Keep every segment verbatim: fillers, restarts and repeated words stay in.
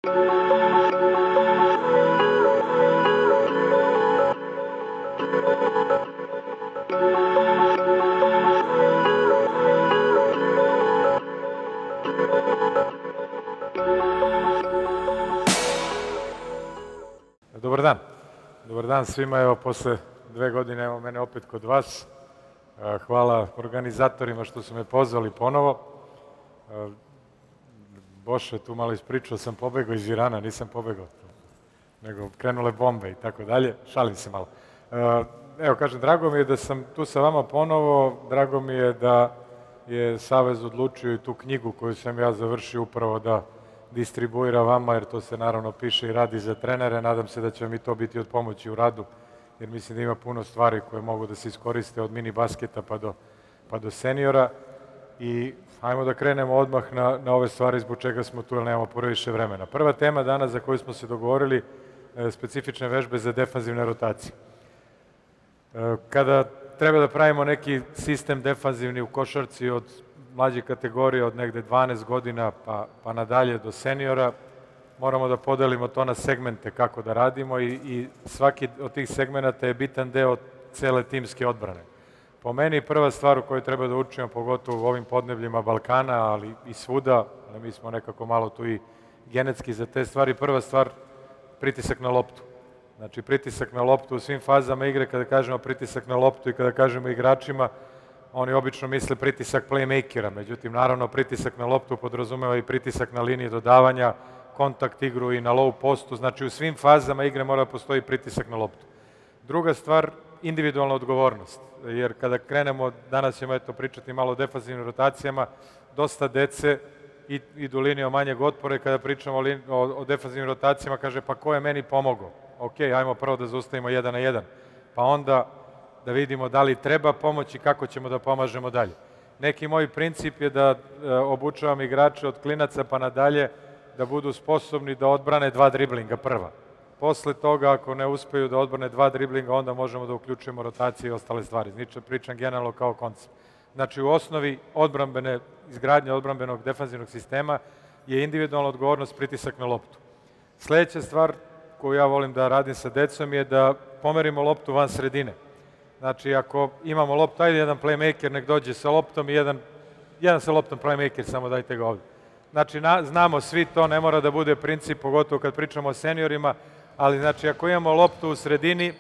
Dobar dan. Dobar dan svima. Evo, posle dve godine, evo mene opet kod vas. Hvala organizatorima što su me pozvali ponovo. Boše, tu malo ispričao, sam pobegao iz Irana, nisam pobegao, nego krenule bombe i tako dalje. Šalim se malo. Evo, kažem, drago mi je da sam tu sa vama ponovo. Drago mi je da je Savez odlučio i tu knjigu koju sam ja završio upravo da distribuira vama, jer to se naravno piše i radi za trenere. Nadam se da će mi to biti od pomoći u radu, jer mislim da ima puno stvari koje mogu da se iskoriste od mini basketa pa do, pa do seniora. I ajmo da krenemo odmah na, na ove stvari zbog čega smo tu, jer nemamo previše vremena. Prva tema danas za koju smo se dogovorili, e, specifične vežbe za defanzivne rotacije. E, kada treba da pravimo neki sistem defanzivni u košarci od mlađe kategorije, od negde dvanaest godina pa, pa nadalje do seniora, moramo da podelimo to na segmente kako da radimo i, i svaki od tih segmenta je bitan deo cele timske odbrane. Po meni prva stvar u kojoj treba da učimo, pogotovo u ovim podnebljima Balkana, ali i svuda, mi smo nekako malo tu i genetski za te stvari, prva stvar, pritisak na loptu. Znači, pritisak na loptu u svim fazama igre. Kada kažemo pritisak na loptu i kada kažemo igračima, oni obično misle pritisak playmakera, međutim, naravno, pritisak na loptu podrazumeva i pritisak na liniji dodavanja, kontakt igru i na low postu, znači u svim fazama igre mora da postoji pritisak na loptu. Druga stvar, individualna odgovornost, jer kada krenemo, danas ćemo eto pričati malo o defanzivnim rotacijama, dosta dece idu linijom manjeg otpora i kada pričamo o, o defanzivnim rotacijama kaže pa ko je meni pomogao? Ok, ajmo prvo da zaustavimo jedan na jedan, pa onda da vidimo da li treba pomoć i kako ćemo da pomažemo dalje. Neki moj princip je da e, obučavam igrače od klinaca pa nadalje da budu sposobni da odbrane dva driblinga prva. Posle toga, ako ne uspeju da odbrane dva driblinga, onda možemo da uključujemo rotacije i ostale stvari. Znači, pričam generalno kao koncept. Znači, u osnovi odbrambene, izgradnje odbrambenog defanzivnog sistema je individualna odgovornost, pritisak na loptu. Sledeća stvar koju ja volim da radim sa decom je da pomerimo loptu van sredine. Znači, ako imamo loptu, ajde jedan playmaker, nek dođe sa loptom i jedan, jedan sa loptom playmaker, samo dajte ga ovdje. Znači, na, znamo svi to, ne mora da bude princip, pogotovo kad pričamo o seniorima, ali znači, ako imamo loptu u sredini,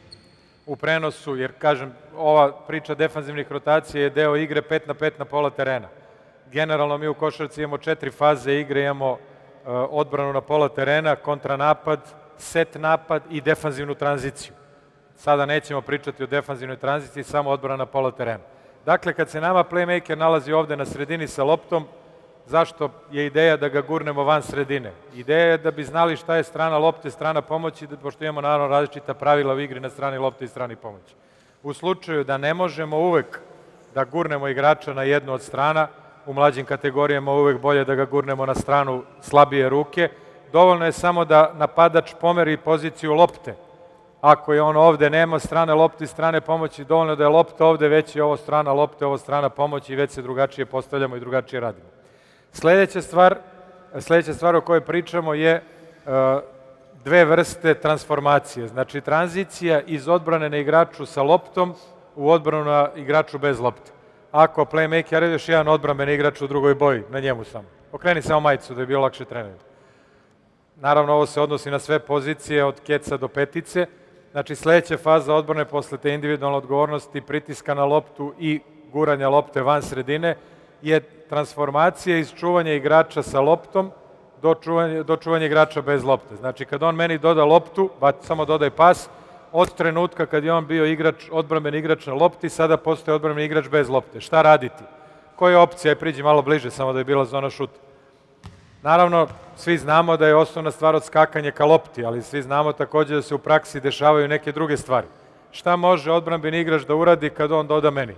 u prenosu, jer kažem, ova priča defanzivnih rotacija je deo igre pet na pet na pola terena. Generalno mi u košarci imamo četiri faze igre, imamo uh, odbranu na pola terena, kontranapad, set napad i defanzivnu tranziciju. Sada nećemo pričati o defanzivnoj tranziciji, samo odbrana na pola terena. Dakle, kad se nama playmaker nalazi ovde na sredini sa loptom, zašto je ideja da ga gurnemo van sredine? Ideja je da bi znali šta je strana lopte, strana pomoći, pošto imamo naravno različita pravila u igri na strani lopte i strani pomoći. U slučaju da ne možemo uvek da gurnemo igrača na jednu od strana, u mlađim kategorijama uvek bolje da ga gurnemo na stranu slabije ruke, dovoljno je samo da napadač pomeri poziciju lopte. Ako je on ovde, nema strane lopte i strane pomoći, dovoljno da je lopta ovde, već je ovo strana lopte, ovo strana pomoći i već se drugačije postavljamo i drugačije radimo. Sledeća stvar, sledeća stvar o kojoj pričamo je uh, dve vrste transformacije. Znači, tranzicija iz odbrane na igraču sa loptom u odbranu na igraču bez lopte. Ako playmaker je još jedan odbranbeni igrač u drugoj boji, na njemu samo. Okreni samo majicu da je bilo lakše treneriti. Naravno, ovo se odnosi na sve pozicije od keca do petice. Znači, sledeća faza odbrane posle te individualne odgovornosti, pritiska na loptu i guranja lopte van sredine je transformacija iz čuvanja igrača sa loptom do čuvanja, do čuvanja igrača bez lopte. Znači, kad on meni doda loptu, ba, samo dodaj pas, od trenutka kad je on bio igrač, odbrambeni igrač na lopti, sada postoje odbrambeni igrač bez lopte. Šta raditi? Koja je opcija? Priđi malo bliže, samo da je bila zona šuta. Naravno, svi znamo da je osnovna stvar odskakanje ka lopti, ali svi znamo takođe da se u praksi dešavaju neke druge stvari. Šta može odbrambeni igrač da uradi kad on doda meni?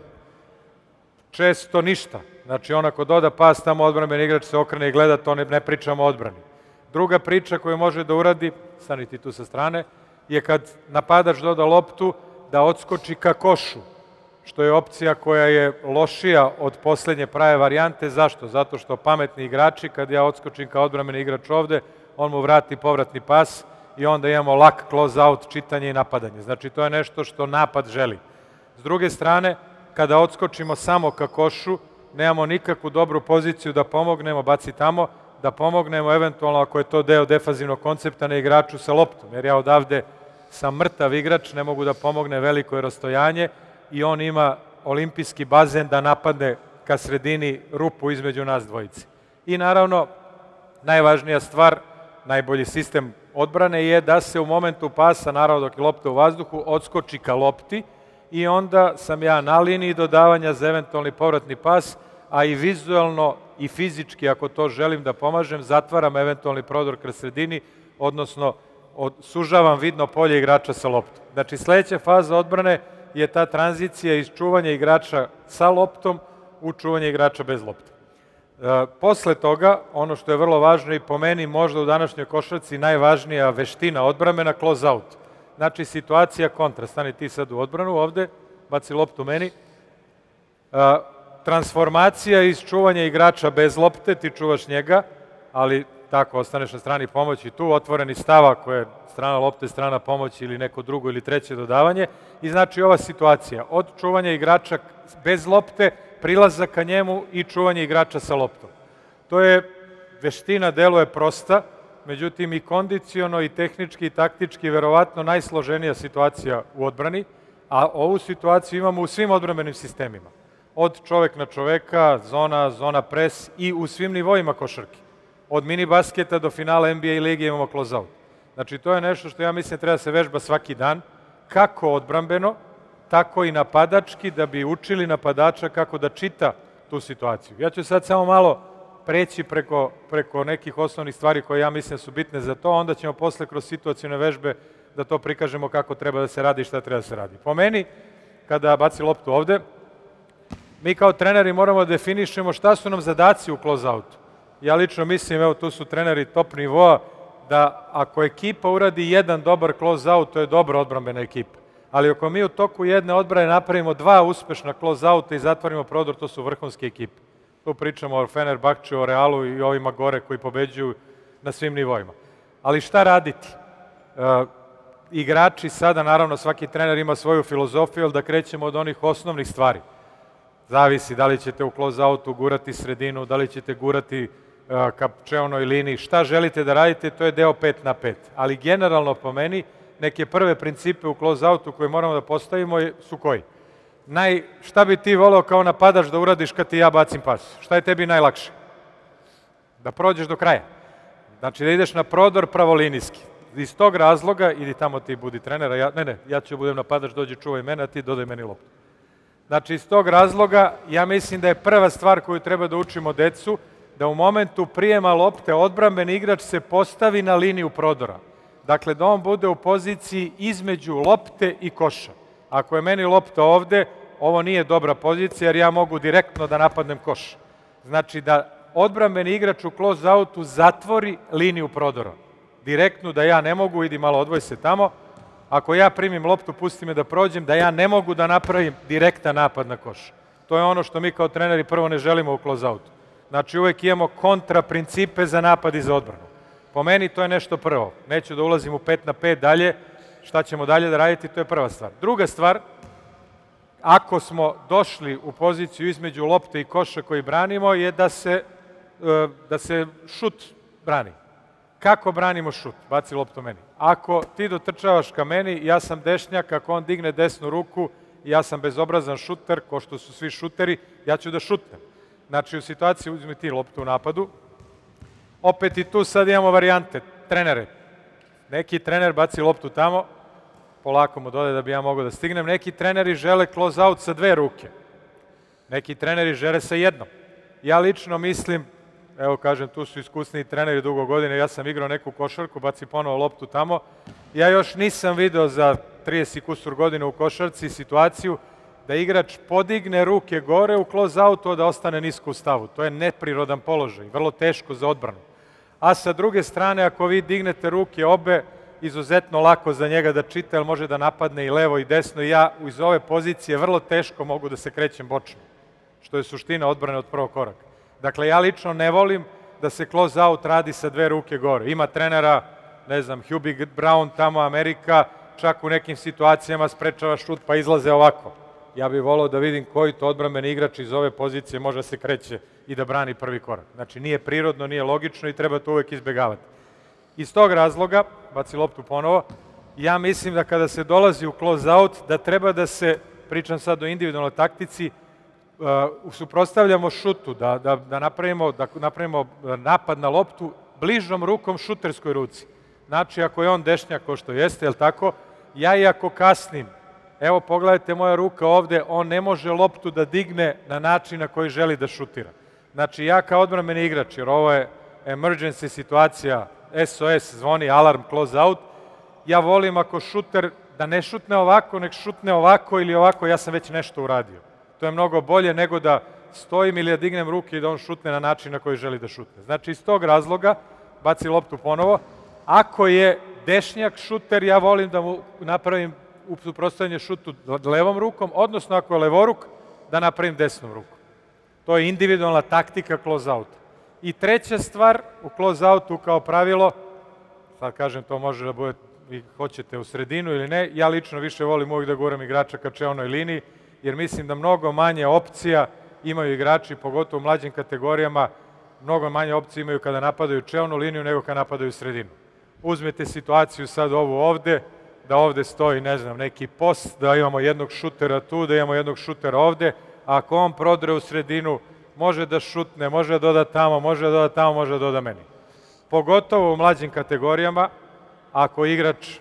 Često ništa. Znači, on ako doda pas, tamo odbrambeni igrač se okrene i gleda, to ne, ne pričamo o odbrani. Druga priča koju može da uradi, stani ti tu sa strane, je kad napadač doda loptu, da odskoči ka košu, što je opcija koja je lošija od poslednje prave varijante. Zašto? Zato što pametni igrači, kad ja odskočim kao odbrambeni igrač ovde, on mu vrati povratni pas i onda imamo lak close out, čitanje i napadanje. Znači, to je nešto što napad želi. S druge strane, kada odskočimo samo ka košu, nemamo nikakvu dobru poziciju da pomognemo, baci tamo, da pomognemo eventualno ako je to deo defanzivnog koncepta na igraču sa loptom, jer ja odavde sam mrtav igrač, ne mogu da pomogne, veliko je rastojanje i on ima olimpijski bazen da napadne ka sredini rupu između nas dvojice. I naravno, najvažnija stvar, najbolji sistem odbrane je da se u momentu pasa, naravno dok je lopta u vazduhu, odskoči ka lopti i onda sam ja na liniji dodavanja za eventualni povratni pas, a i vizualno i fizički, ako to želim da pomažem, zatvaram eventualni prodor kroz sredini, odnosno sužavam vidno polje igrača sa loptom. Znači, sledeća faza odbrane je ta tranzicija iz čuvanja igrača sa loptom u čuvanje igrača bez lopte. E, posle toga, ono što je vrlo važno i po meni možda u današnjoj košarci najvažnija veština odbrane, close out. Znači, situacija kontra. Stani ti sad u odbranu ovde, baci loptu meni. E, transformacija iz čuvanja igrača bez lopte, ti čuvaš njega, ali tako ostaneš na strani pomoći tu, otvoreni stava koje je strana lopte, strana pomoći ili neko drugo ili treće dodavanje. I znači ova situacija od čuvanja igrača bez lopte, prilazak ka njemu i čuvanje igrača sa loptom. To je veština, deluje prosta, međutim i kondiciono i tehnički i taktički verovatno najsloženija situacija u odbrani, a ovu situaciju imamo u svim odbrambenim sistemima. Od čovek na čoveka, zona, zona pres i u svim nivoima košarke. Od mini basketa do finala N B A lige imamo close out. Znači, to je nešto što ja mislim treba da se vežba svaki dan, kako odbrambeno, tako i napadački, da bi učili napadača kako da čita tu situaciju. Ja ću sad samo malo preći preko, preko nekih osnovnih stvari koje ja mislim su bitne za to, onda ćemo posle kroz situacijone vežbe da to prikažemo kako treba da se radi i šta treba da se radi. Po meni, kada baci loptu ovde, mi kao treneri moramo da definišemo šta su nam zadaci u close-outu. Ja lično mislim, evo tu su treneri top nivoa, da ako ekipa uradi jedan dobar close-out, to je dobra odbrambena ekipa. Ali ako mi u toku jedne odbrane napravimo dva uspešna close-outa i zatvorimo prodor, to su vrhunske ekipe. Tu pričamo o Fenerbahčeu, o Realu i ovima gore koji pobeđuju na svim nivoima. Ali šta raditi? E, igrači sada, naravno, svaki trener ima svoju filozofiju, ali da krećemo od onih osnovnih stvari. Zavisi da li ćete u close-outu gurati sredinu, da li ćete gurati uh, ka čeonoj liniji, šta želite da radite, to je deo pet na pet. Ali generalno po meni, neke prve principe u close-outu koje moramo da postavimo su koji? Naj, šta bi ti voleo kao napadač da uradiš kad ti ja bacim pas? Šta je tebi najlakše? Da prođeš do kraja. Znači da ideš na prodor pravolinijski. Iz tog razloga, idi tamo ti budi trenera, ja, ne, ne, ja ću budem napadač, dođi čuvaj mene, a ti dodaj meni loptu. Znači, iz tog razloga, ja mislim da je prva stvar koju treba da učimo decu, da u momentu prijema lopte odbrambeni igrač se postavi na liniju prodora. Dakle, da on bude u poziciji između lopte i koša. Ako je meni lopta ovde, ovo nije dobra pozicija jer ja mogu direktno da napadnem koš. Znači, da odbrambeni igrač u close-outu zatvori liniju prodora. Direktno da ja ne mogu, idi malo odvoj se tamo, ako ja primim loptu, pusti me da prođem, da ja ne mogu da napravim direktan napad na koš. To je ono što mi kao treneri prvo ne želimo u close-outu. Znači uvek imamo kontra principe za napad i za odbranu. Po meni to je nešto prvo. Neću da ulazim u pet na pet dalje, šta ćemo dalje da raditi, to je prva stvar. Druga stvar, ako smo došli u poziciju između lopte i koša koji branimo, je da se, da se šut brani. Kako branimo šut? Baci loptu meni. Ako ti dotrčavaš ka meni, ja sam dešnjak, ako on digne desnu ruku, ja sam bezobrazan šuter, ko što su svi šuteri, ja ću da šutnem. Znači, u situaciji uzmi ti loptu u napadu. Opet i tu sad imamo varijante. Trenere. Neki trener baci loptu tamo, polako mu dode da bi ja mogao da stignem. Neki treneri žele close out sa dve ruke. Neki treneri žele sa jednom. Ja lično mislim, evo kažem, tu su iskusni treneri dugo godine, ja sam igrao neku košarku, baci ponovo loptu tamo. Ja još nisam video za trideset kusur godina u košarci situaciju da igrač podigne ruke gore u close-outu, da ostane nisko u stavu. To je neprirodan položaj, vrlo teško za odbranu. A sa druge strane, ako vi dignete ruke obe, izuzetno lako za njega da čita, jer može da napadne i levo i desno. I ja iz ove pozicije vrlo teško mogu da se krećem bočno, što je suština odbrane od prvog koraka. Dakle, ja lično ne volim da se close out radi sa dve ruke gore. Ima trenera, ne znam, Hubie Brown, tamo Amerika, čak u nekim situacijama sprečava šut pa izlaze ovako. Ja bih volao da vidim koji to odbrambeni igrač iz ove pozicije može da se kreće i da brani prvi korak. Znači nije prirodno, nije logično i treba to uvek izbegavati. Iz tog razloga, baci loptu ponovo, ja mislim da kada se dolazi u close out, da treba da se, pričam sad o individualnoj taktici, uh, suprotstavljamo šutu, da, da, da, napravimo, da napravimo napad na loptu bližom rukom šuterskoj ruci. Znači, ako je on dešnjak, ko što jeste, je li tako, ja i ako kasnim, evo pogledajte moja ruka ovde, on ne može loptu da digne na način na koji želi da šutira. Znači, ja kao odbrambeni igrač, jer ovo je emergency situacija, S O S, zvoni alarm, close out, ja volim ako šuter da ne šutne ovako, nek šutne ovako ili ovako, ja sam već nešto uradio. To je mnogo bolje nego da stojim ili da dignem ruke i da on šutne na način na koji želi da šutne. Znači, iz tog razloga, baci loptu ponovo, ako je dešnjak šuter, ja volim da mu napravim u suprotstavljanje šutu levom rukom, odnosno ako je levoruk, da napravim desnom rukom. To je individualna taktika close out. I treća stvar, u close outu kao pravilo, sad kažem to može da bude, vi hoćete u sredinu ili ne, ja lično više volim uvijek da guram igrača ka čeonoj liniji, jer mislim da mnogo manje opcija imaju igrači, pogotovo u mlađim kategorijama, mnogo manje opcije imaju kada napadaju čeonu liniju nego kada napadaju sredinu. Uzmete situaciju sad ovu ovde, da ovde stoji, ne znam, neki post, da imamo jednog šutera tu, da imamo jednog šutera ovde, a ako on prodre u sredinu, može da šutne, može da doda tamo, može da doda tamo, može da doda meni. Pogotovo u mlađim kategorijama, ako igrač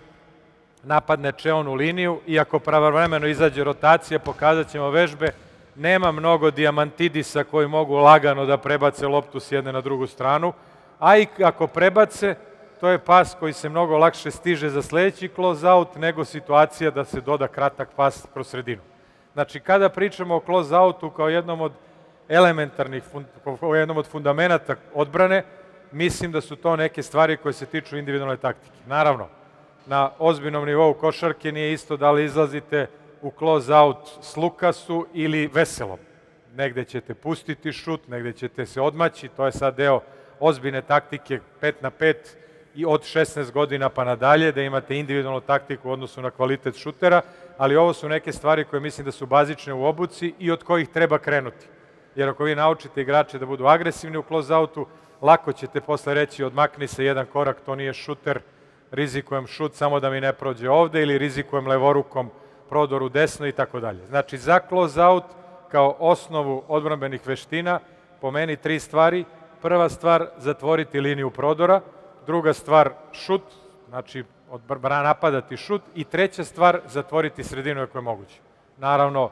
napadne čeonu liniju i ako pravovremeno izađe rotacija, pokazat ćemo vežbe, nema mnogo dijamantidisa koji mogu lagano da prebace loptu s jedne na drugu stranu, a i ako prebace, to je pas koji se mnogo lakše stiže za sledeći close out nego situacija da se doda kratak pas kroz sredinu. Znači, kada pričamo o close outu kao jednom od elementarnih, kao jednom od fundamenata odbrane, mislim da su to neke stvari koje se tiču individualne taktike. Naravno, na ozbiljnom nivou košarke nije isto da li izlazite u close out s Lukasu ili Veselom. Negde ćete pustiti šut, negde ćete se odmaći, to je sad deo ozbiljne taktike pet na pet i od šesnaest godina pa nadalje, da imate individualnu taktiku u odnosu na kvalitet šutera, ali ovo su neke stvari koje mislim da su bazične u obuci i od kojih treba krenuti. Jer ako vi naučite igrače da budu agresivni u close outu, lako ćete posle reći odmakni se jedan korak, to nije šuter, rizikujem šut samo da mi ne prođe ovde ili rizikujem levorukom prodor u desno i tako dalje. Znači, za close out kao osnovu odbrambenih veština, po meni tri stvari. Prva stvar, zatvoriti liniju prodora. Druga stvar, šut, znači napadati šut. I treća stvar, zatvoriti sredinu ako je moguće. Naravno,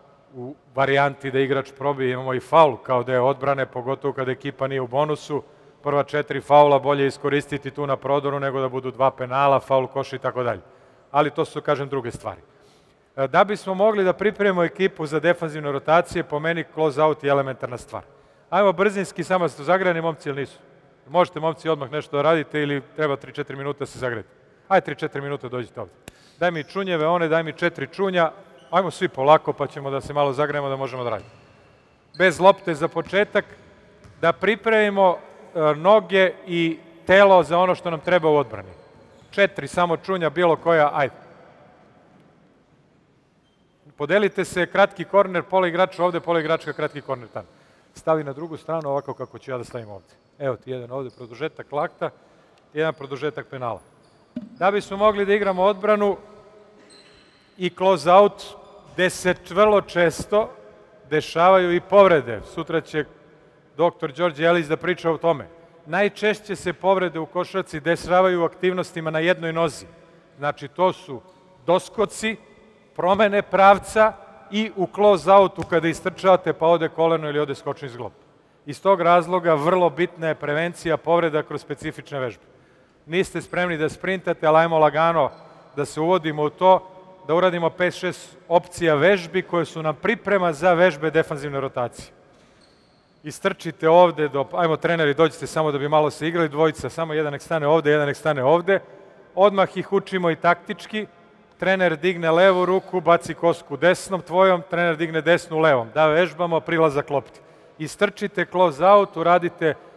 u varijanti da igrač probije imamo i faul kao deo odbrane, pogotovo kada ekipa nije u bonusu. Prva četiri faula bolje iskoristiti tu na prodoru nego da budu dva penala, faul, koš i tako dalje. Ali to su, kažem, druge stvari. Da bismo mogli da pripremimo ekipu za defanzivne rotacije, po meni close out je elementarna stvar. Ajmo brzinski, samo da ste zagrani, momci, ili nisu? Možete, momci, odmah nešto da radite ili treba tri četiri minuta da se zagrejete? Ajde, tri četiri minuta dođite ovde. Daj mi čunjeve, one, daj mi četiri čunja. Ajmo svi polako, pa ćemo da se malo zagrejemo da možemo da radimo. Bez lopte za početak, da pripremimo noge i telo za ono što nam treba u odbrani. Četiri, samo čunja, bilo koja, ajde. Podelite se, kratki korner, pola igrača ovde, pola igračka, kratki korner tamo. Stavi na drugu stranu ovako kako ću ja da stavim ovde. Evo ti jedan ovde produžetak lakta, jedan produžetak penala. Da bismo mogli da igramo odbranu i close out, gde se vrlo često dešavaju i povrede. Sutra će doktor Đorđe Jelić da priča o tome. Najčešće se povrede u košarci dešavaju u aktivnostima na jednoj nozi. Znači, to su doskoci, promene pravca i u close outu kada istrčavate pa ode koleno ili ode skočni zglob. Iz tog razloga vrlo bitna je prevencija povreda kroz specifične vežbe. Niste spremni da sprintate, ali ajmo lagano da se uvodimo u to, da uradimo pet šest opcija vežbi koje su nam priprema za vežbe defanzivne rotacije. Istrčite ovde, do, ajmo treneri, dođite samo da bi malo se igrali, dvojica, samo jedan nek stane ovde, jedan nek stane ovde. Odmah ih učimo i taktički. Trener digne levu ruku, baci kosku desnom tvojom, trener digne desnu levom. Da vežbamo prilazak lopti. Istrčite close out, uradite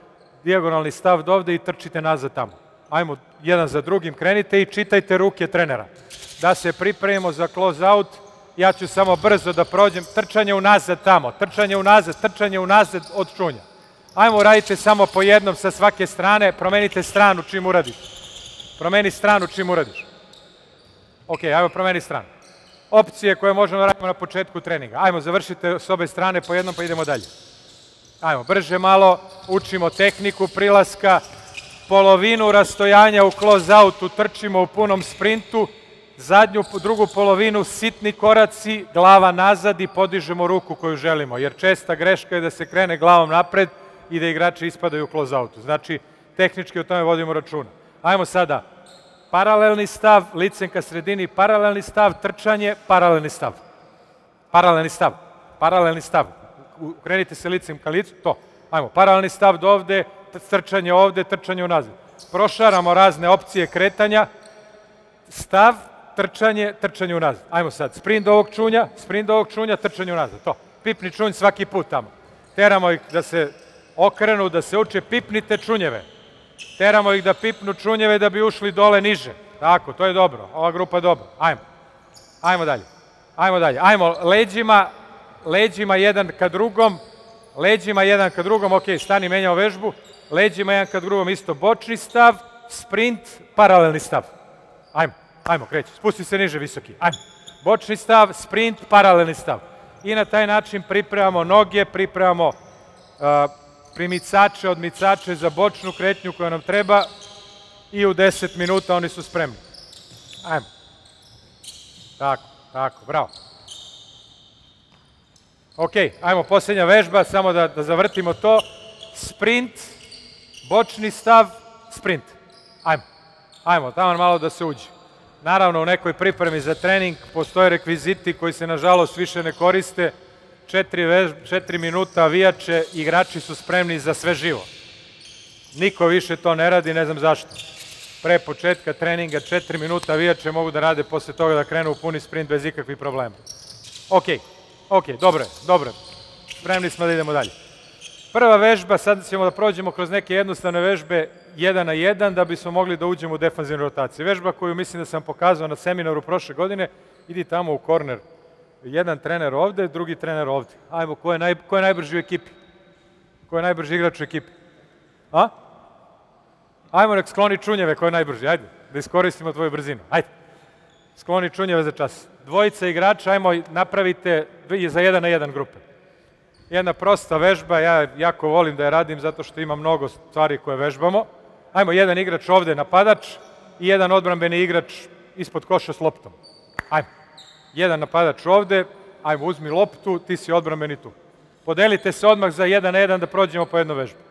dijagonalni stav do ovde i trčite nazad tamo. Ajmo, jedan za drugim krenite i čitajte ruke trenera. Da se pripremimo za close out, ja ću samo brzo da prođem, trčanje unazad tamo, trčanje unazad, trčanje unazad od čunja. Ajmo, radite samo po jednom sa svake strane, promenite stranu čim uradiš. Promeni stranu čim uradiš. Ok, ajmo promeni stranu. Opcije koje možemo da radimo na početku treninga. Ajmo, završite s obe strane po jednom pa idemo dalje. Ajmo, brže malo, učimo tehniku prilaska, polovinu rastojanja u close outu trčimo u punom sprintu, zadnju, drugu polovinu sitni koraci, glava nazad i podižemo ruku koju želimo, jer česta greška je da se krene glavom napred i da igrači ispadaju u close outu. Znači, tehnički o tome vodimo računa. Ajmo sada, paralelni stav, licem ka sredini, paralelni stav, trčanje, paralelni stav. Paralelni stav, paralelni stav. Krenite se licem ka licu, to. Ajmo, paralelni stav do ovde, trčanje ovde, trčanje unazad. Prošaramo razne opcije kretanja, stav, trčanje, trčanje unazad. Ajmo sad, sprint do ovog čunja, sprint do ovog čunja, trčanje unazad, to. Pipni čunj svaki put tamo. Teramo ih da se okrenu, da se uče, pipnite čunjeve. Teramo ih da pipnu čunjeve da bi ušli dole niže. Tako, to je dobro, ova grupa je dobra. Ajmo, ajmo dalje, ajmo dalje. Ajmo, leđima, leđima jedan ka drugom, leđima jedan ka drugom, ok, stani, menjamo vežbu, leđima jedan ka drugom, isto bočni stav, sprint, paralelni stav. Ajmo, ajmo, kreći, spusti se niže, visoki, ajmo. Bočni stav, sprint, paralelni stav. I na taj način pripremamo noge, pripremamo uh, primicače, odmicače za bočnu kretnju koja nam treba i u deset minuta oni su spremni. Ajmo. Tako, tako, bravo. Ok, ajmo, posljednja vežba, samo da, da zavrtimo to. Sprint, bočni stav, sprint. Ajmo, ajmo, tamo malo da se uđe. Naravno, u nekoj pripremi za trening postoje rekviziti koji se, nažalost, više ne koriste. Četiri, vež, četiri minuta avijače, igrači su spremni za sve živo. Niko više to ne radi, ne znam zašto. Pre početka treninga četiri minuta avijače mogu da rade posle toga da krenu u puni sprint bez ikakvih problema. Ok, ok, dobro je, dobro je. Spremni smo da idemo dalje. Prva vežba, sad ćemo da prođemo kroz neke jednostavne vežbe jedan na jedan da bismo mogli da uđemo u defanzivnu rotaciju. Vežba koju mislim da sam pokazao na seminaru prošle godine, idi tamo u korner. Jedan trener ovde, drugi trener ovde. Ajmo, ko je, naj, ko je najbrži u ekipi? Ko je najbrži igrač u ekipi? A? Ajmo, nek skloni čunjeve ko je najbrži, ajde, da iskoristimo tvoju brzinu. Ajde, skloni čunjeve za čas. Dvojica igrača, ajmo, napravite za jedan na jedan grupe. Jedna prosta vežba, ja jako volim da je radim zato što ima mnogo stvari koje vežbamo. Ajmo, jedan igrač ovde napadač i jedan odbrambeni igrač ispod koša s loptom. Ajmo. Jedan napadač ovde, ajmo, uzmi loptu, ti si odbrambeni tu. Podelite se odmah za jedan na jedan da prođemo po jednu vežbu.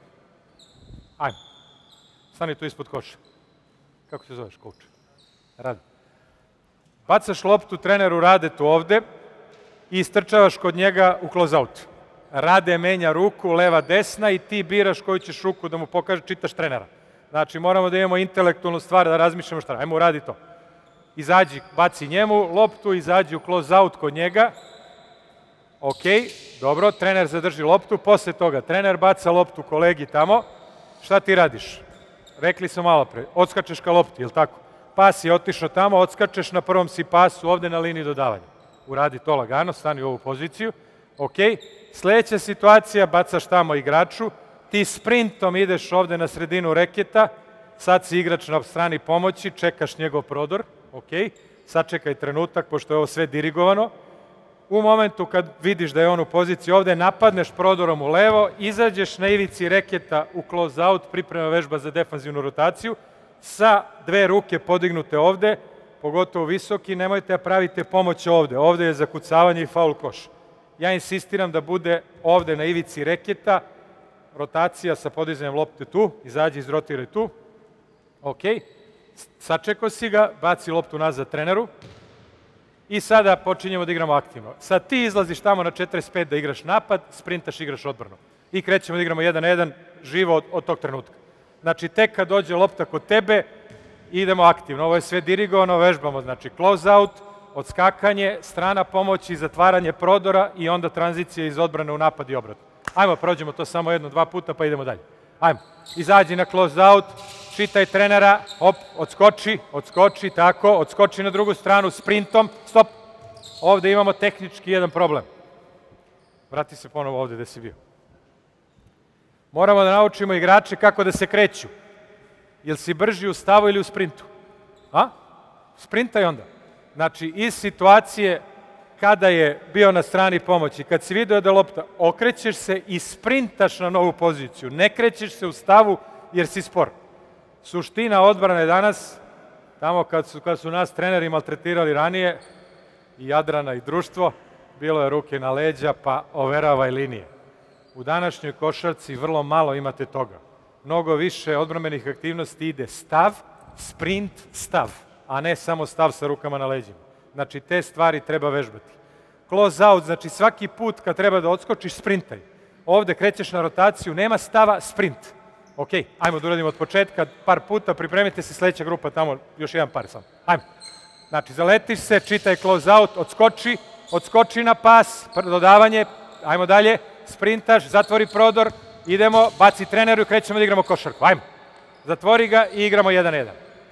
Ajmo. Stani tu ispod koša. Kako se zoveš, coach? Rade. Bacaš loptu treneru Radetu ovde i istrčavaš kod njega u close out. Rade menja ruku, leva, desna i ti biraš koju ćeš ruku da mu pokaže, čitaš trenera. Znači, moramo da imamo intelektualnu stvar, da razmišljamo šta. Ajmo, uradi to. Izađi, baci njemu loptu, izađi u close out kod njega. Ok, dobro, trener zadrži loptu, posle toga trener baca loptu kolegi tamo. Šta ti radiš? Rekli smo malo pre, odskačeš ka lopti, je li tako? Pas je otišao tamo, odskačeš, na prvom si pasu, ovde na liniji dodavanja. Uradi to lagano, stani u ovu poziciju. Ok, sledeća situacija, bacaš tamo igraču, ti sprintom ideš ovde na sredinu reketa, sad si igrač na strani pomoći, čekaš njegov prodor, ok, sačekaj trenutak, pošto je ovo sve dirigovano. U momentu kad vidiš da je on u poziciji ovde, napadneš prodorom u levo, izađeš na ivici reketa u close out, priprema vežba za defanzivnu rotaciju, sa dve ruke podignute ovde, pogotovo visoki, nemojte da pravite pomoć ovde. Ovde je zakucavanje i faul koš. Ja insistiram da bude ovde na ivici reketa, rotacija sa podizanjem lopte tu, izađi, izrotiraj tu. Ok, sačekao si ga, baci loptu nazad treneru i sada počinjemo da igramo aktivno. Sad ti izlaziš tamo na četrdeset pet da igraš napad, sprintaš, igraš odbranu. I krećemo da igramo jedan na jedan živo od, od tog trenutka. Znači, tek kad dođe lopta kod tebe, idemo aktivno. Ovo je sve dirigovano, vežbamo. Znači, close out, odskakanje, strana pomoći, zatvaranje prodora i onda tranzicija iz odbrane u napad i obrat. Ajmo, prođemo to samo jedno, dva puta pa idemo dalje. Ajmo. Izađi na close out, čitaj trenera, hop, odskoči, odskoči, tako, odskoči na drugu stranu, sprintom, stop. Ovde imamo tehnički jedan problem. Vrati se ponovo ovde gde si bio. Moramo da naučimo igrače kako da se kreću. Jel si brži u stavu ili u sprintu? A? Sprintaj onda. Znači, iz situacije kada je bio na strani pomoći, kad si vidio da je lopta, okrećeš se i sprintaš na novu poziciju. Ne krećeš se u stavu jer si spor. Suština odbrane danas, tamo kad su, kad su nas treneri maltretirali ranije, i Jadrana i društvo, bilo je ruke na leđa, pa overavaj linije. U današnjoj košarci vrlo malo imate toga. Mnogo više odbrambenih aktivnosti ide stav, sprint, stav, a ne samo stav sa rukama na leđima. Znači, te stvari treba vežbati. Close out, znači svaki put kad treba da odskočiš, sprintaj. Ovde krećeš na rotaciju, nema stava, sprint. Ok, ajmo da uradimo od početka, par puta, pripremite se, sledeća grupa tamo, još jedan par samo. Ajmo. Znači, zaletiš se, čitaj close out, odskoči, odskoči na pas, dodavanje, ajmo dalje, sprintaš, zatvori prodor, idemo, baci treneru i krećemo da igramo košarku. Ajmo. Zatvori ga i igramo jedan jedan.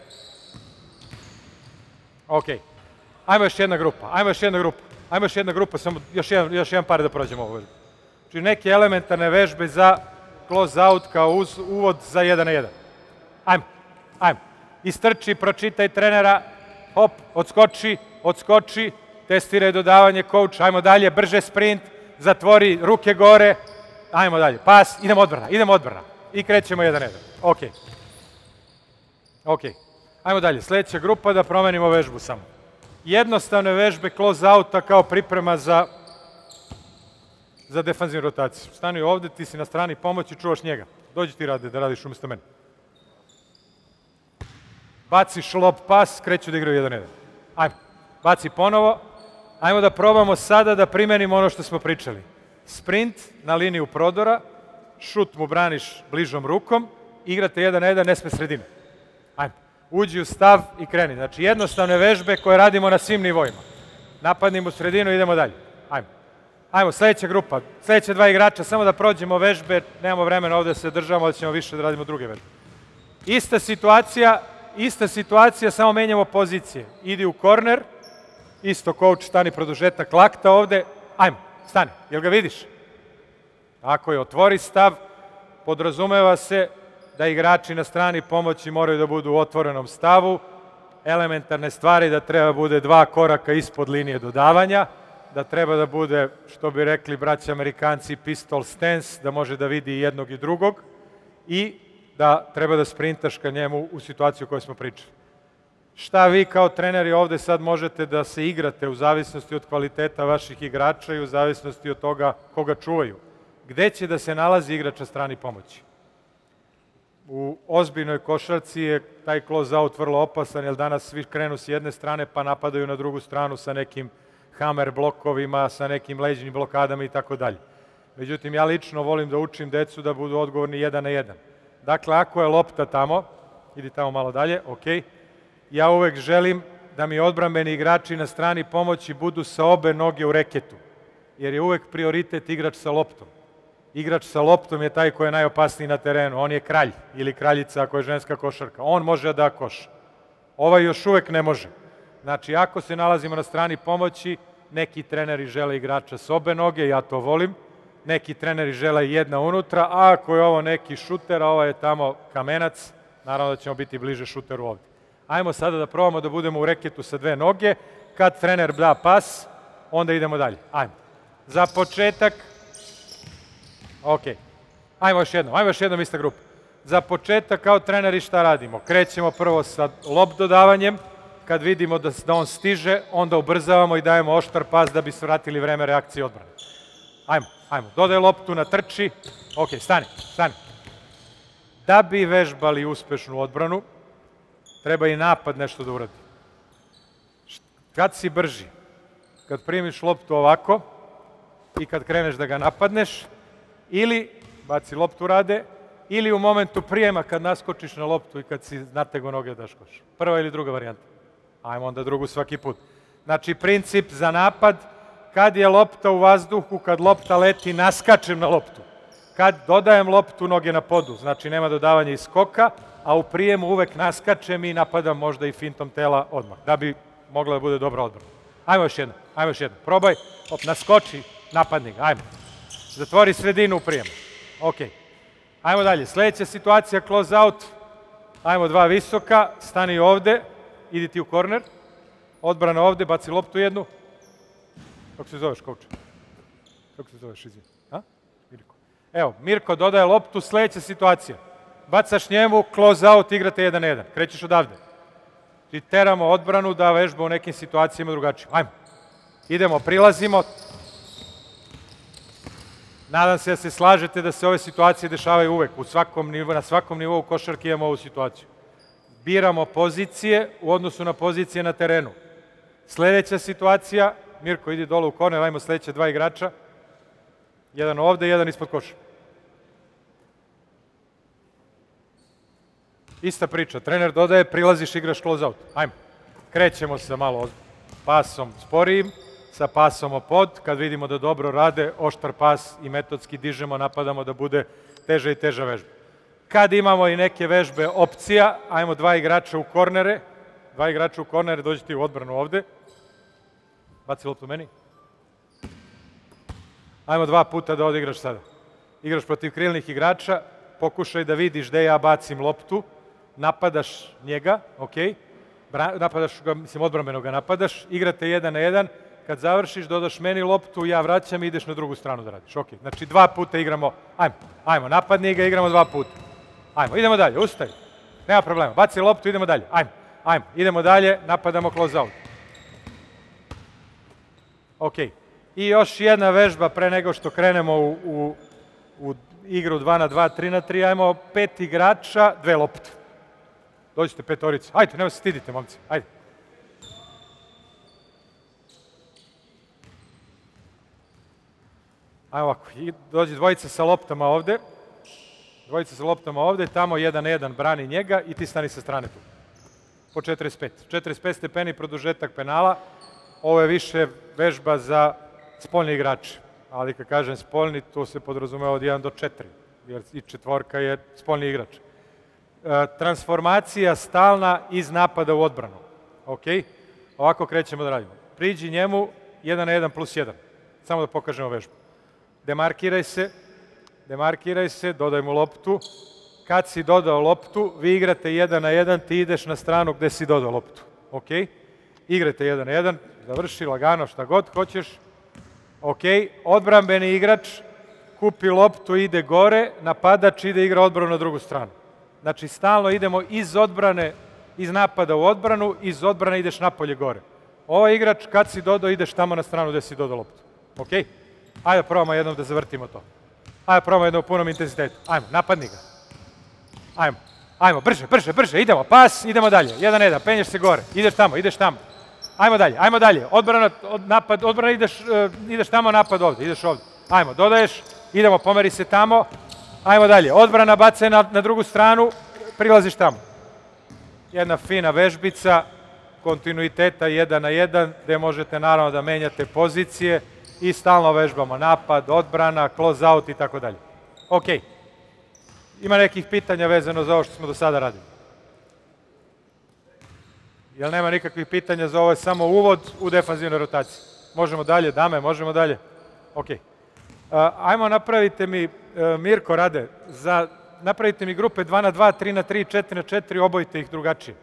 Ok. Ajmo još jedna grupa, ajmo još jedna grupa, ajmo još jedna grupa, samo još jedan, još jedan par da prođemo ovo. Znači neke elementarne vežbe za close out kao uz, uvod za jedan na jedan. Ajmo, ajmo. Istrči, pročitaj trenera, hop, odskoči, odskoči, testiraj dodavanje, coach, ajmo dalje, brže sprint, zatvori, ruke gore, ajmo dalje, pas, idemo odbrana, idemo odbrana i krećemo jedan na jedan. Ok. Ok. Ajmo dalje, sledeća grupa da promenimo vežbu samo. Jednostavne vežbe close outa kao priprema za, za defanzivnu rotaciju. Stani ovde, ti si na strani pomoći, čuvaš njega. Dođi ti rade da radiš umjesto mene. Baciš lob pas, kreću da igraju jedan na jedan. Ajmo, baci ponovo. Ajmo da probamo sada da primenimo ono što smo pričali. Sprint na liniju prodora, šut mu braniš bližom rukom, igrate jedan na jedan, ne sme sredine. Ajmo. Uđi u stav i kreni. Znači, jednostavne vežbe koje radimo na svim nivoima. Napadnimo u sredinu i idemo dalje. Ajmo. Ajmo, sledeća grupa. Sledeće dva igrača, samo da prođemo vežbe. Nemamo vremena ovde da se držamo, da ćemo više da radimo druge vežbe. Ista situacija, ista situacija, samo menjamo pozicije. Idi u korner, isto coach, stani produžetak lakta ovde. Ajmo, stani. Jel ga vidiš? Tako je, otvori stav, podrazumeva se da igrači na strani pomoći moraju da budu u otvorenom stavu, elementarne stvari da treba bude dva koraka ispod linije dodavanja, da treba da bude, što bi rekli braći Amerikanci, pistol stance, da može da vidi jednog i drugog i da treba da sprintaš ka njemu u situaciju o kojoj smo pričali. Šta vi kao treneri ovde sad možete da se igrate u zavisnosti od kvaliteta vaših igrača i u zavisnosti od toga koga čuvaju? Gde će da se nalazi igrač na strani pomoći? U ozbiljnoj košarci je taj close out vrlo opasan, jer danas svi krenu s jedne strane pa napadaju na drugu stranu sa nekim hammer blokovima, sa nekim leđnim blokadama i tako dalje. Međutim, ja lično volim da učim decu da budu odgovorni jedan na jedan. Dakle, ako je lopta tamo, idi tamo malo dalje, ok, ja uvek želim da mi odbrambeni igrači na strani pomoći budu sa obe noge u reketu, jer je uvek prioritet igrač sa loptom. Igrač sa loptom je taj koji je najopasniji na terenu. On je kralj ili kraljica ako je ženska košarka. On može da koš. Ovaj još uvek ne može. Znači, ako se nalazimo na strani pomoći, neki treneri žele igrača s obe noge, ja to volim. Neki treneri žele jedna unutra, a ako je ovo neki šuter, a ovo je tamo kamenac, naravno da ćemo biti bliže šuteru ovde. Ajmo sada da probamo da budemo u reketu sa dve noge. Kad trener da pas, onda idemo dalje. Ajmo. Za početak... Ok, ajmo još jednom, ajmo još jednom ista grupa. Za početak kao treneri šta radimo? Krećemo prvo sa lob dodavanjem, kad vidimo da, da on stiže, onda ubrzavamo i dajemo oštar pas da bi se vratili vreme reakcije odbrane. Ajmo, ajmo, dodaj loptu na trči, ok, stani, stani. Da bi vežbali uspešnu odbranu, treba i napad nešto da uradi. Kad si brži, kad primiš loptu ovako i kad kreneš da ga napadneš, ili baci loptu rade, ili u momentu prijema kad naskočiš na loptu i kad si natego noge daš koš. Prva ili druga varijanta. Ajmo onda drugu svaki put. Znači, princip za napad, kad je lopta u vazduhu, kad lopta leti, naskačem na loptu. Kad dodajem loptu, noge na podu, znači nema dodavanja iz skoka, a u prijemu uvek naskačem i napadam možda i fintom tela odmah, da bi mogla da bude dobra odbrana. Ajmo još jedno, ajmo još jedno. Probaj, op, naskoči, napadni ga, ajmo. Zatvori sredinu u prijemu. Ok. Ajmo dalje. Sljedeća situacija, close out. Ajmo dva visoka, stani ovde, idi ti u korner. Odbrana ovde, baci loptu jednu. Kako se zoveš, coach? Kako se zoveš, izvini? A? Mirko. Evo, Mirko dodaje loptu, sljedeća situacija. Bacaš njemu, close out, igrate jedan na jedan. Krećeš odavde. I teramo odbranu da vežba u nekim situacijama drugačije. Ajmo. Idemo, prilazimo. Nadam se da se slažete da se ove situacije dešavaju uvek. U svakom nivou, na svakom nivou košarke imamo ovu situaciju. Biramo pozicije u odnosu na pozicije na terenu. Sljedeća situacija, Mirko, idi dole u korner, ajmo sljedeća dva igrača. Jedan ovde, jedan ispod koša. Ista priča, trener dodaje, prilaziš, igraš close out. Ajmo. Krećemo sa malo pasom sporijim, sa pasom opod, kad vidimo da dobro rade, oštar pas i metodski dižemo, napadamo da bude teža i teža vežba. Kad imamo i neke vežbe opcija, ajmo dva igrača u kornere, dva igrača u kornere, dođi ti u odbranu ovde. Baci loptu meni. Ajmo dva puta da odigraš sada. Igraš protiv krilnih igrača, pokušaj da vidiš gde ja bacim loptu, napadaš njega, ok, napadaš ga, mislim odbrambeno ga napadaš, igrate jedan na jedan, kad završiš dodaš meni loptu, ja vraćam i ideš na drugu stranu da radiš, ok, znači dva puta igramo, ajmo, ajmo, napadni ga, igramo dva puta, ajmo, idemo dalje, ustaj, nema problema, baci loptu, idemo dalje, ajmo, ajmo, idemo dalje, napadamo close out, ok, i još jedna vežba pre nego što krenemo u, u, u igru dva na dva, tri na tri, ajmo pet igrača, dve lopte. Dođite petorice. Hajde, nema se stidite, momci. Hajde. Ajmo ovako. Dođi dvojica sa loptama ovde. Dvojica sa loptama ovde. Tamo jedan na jedan brani njega i ti stani sa strane tu. Po četrdeset pet. četrdeset pet stepeni produžetak penala. Ovo je više vežba za spoljni igrače. Ali kad kažem spoljni, to se podrazumeva od jedan do četiri. Jer i četvorka je spoljni igrač. Transformacija stalna iz napada u odbranu. Ok? Ovako krećemo da radimo. Priđi njemu, jedan na jedan plus jedan. Samo da pokažemo vežbu. Demarkiraj se, demarkiraj se, dodaj mu loptu. Kad si dodao loptu, vi igrate jedan na jedan, ti ideš na stranu gde si dodao loptu. Ok? Igrate jedan na jedan, završi lagano šta god hoćeš. Ok? Odbrambeni igrač kupi loptu, ide gore, napadač ide igra odbranu na drugu stranu. Znači, stalno idemo iz odbrane, iz napada u odbranu, iz odbrane ideš napolje gore. Ovaj igrač, kad si dodao, ideš tamo na stranu gde si dodao loptu. Ok? Ajde, probamo jednom da zavrtimo to. Ajde, probamo jednom u punom intenzitetu. Ajmo, napadni ga. Ajmo, ajmo, brže, brže, brže, idemo, pas, idemo dalje. Jedan, jedan, penješ se gore, ideš tamo, ideš tamo. Ajmo dalje, ajmo dalje. Odbrana, napad, odbrana, ideš, ideš tamo, napad ovde, ideš ovde. Ajmo, dodaješ, idemo, pomeri se tamo. Ajmo dalje, odbrana bace na, na drugu stranu, prilaziš tamo. Jedna fina vežbica, kontinuiteta jedan na jedan, gde možete naravno da menjate pozicije i stalno vežbamo napad, odbrana, close out i tako dalje. Ok. Ima nekih pitanja vezano za ovo što smo do sada radili? Jel nema nikakvih pitanja za ovo, je samo uvod u defanzivnoj rotaciji? Možemo dalje, dame, možemo dalje? Ok. Ajmo napravite mi, Mirko, Rade, za, napravite mi grupe dva na dva, tri na tri, četiri na četiri, obojite ih drugačije.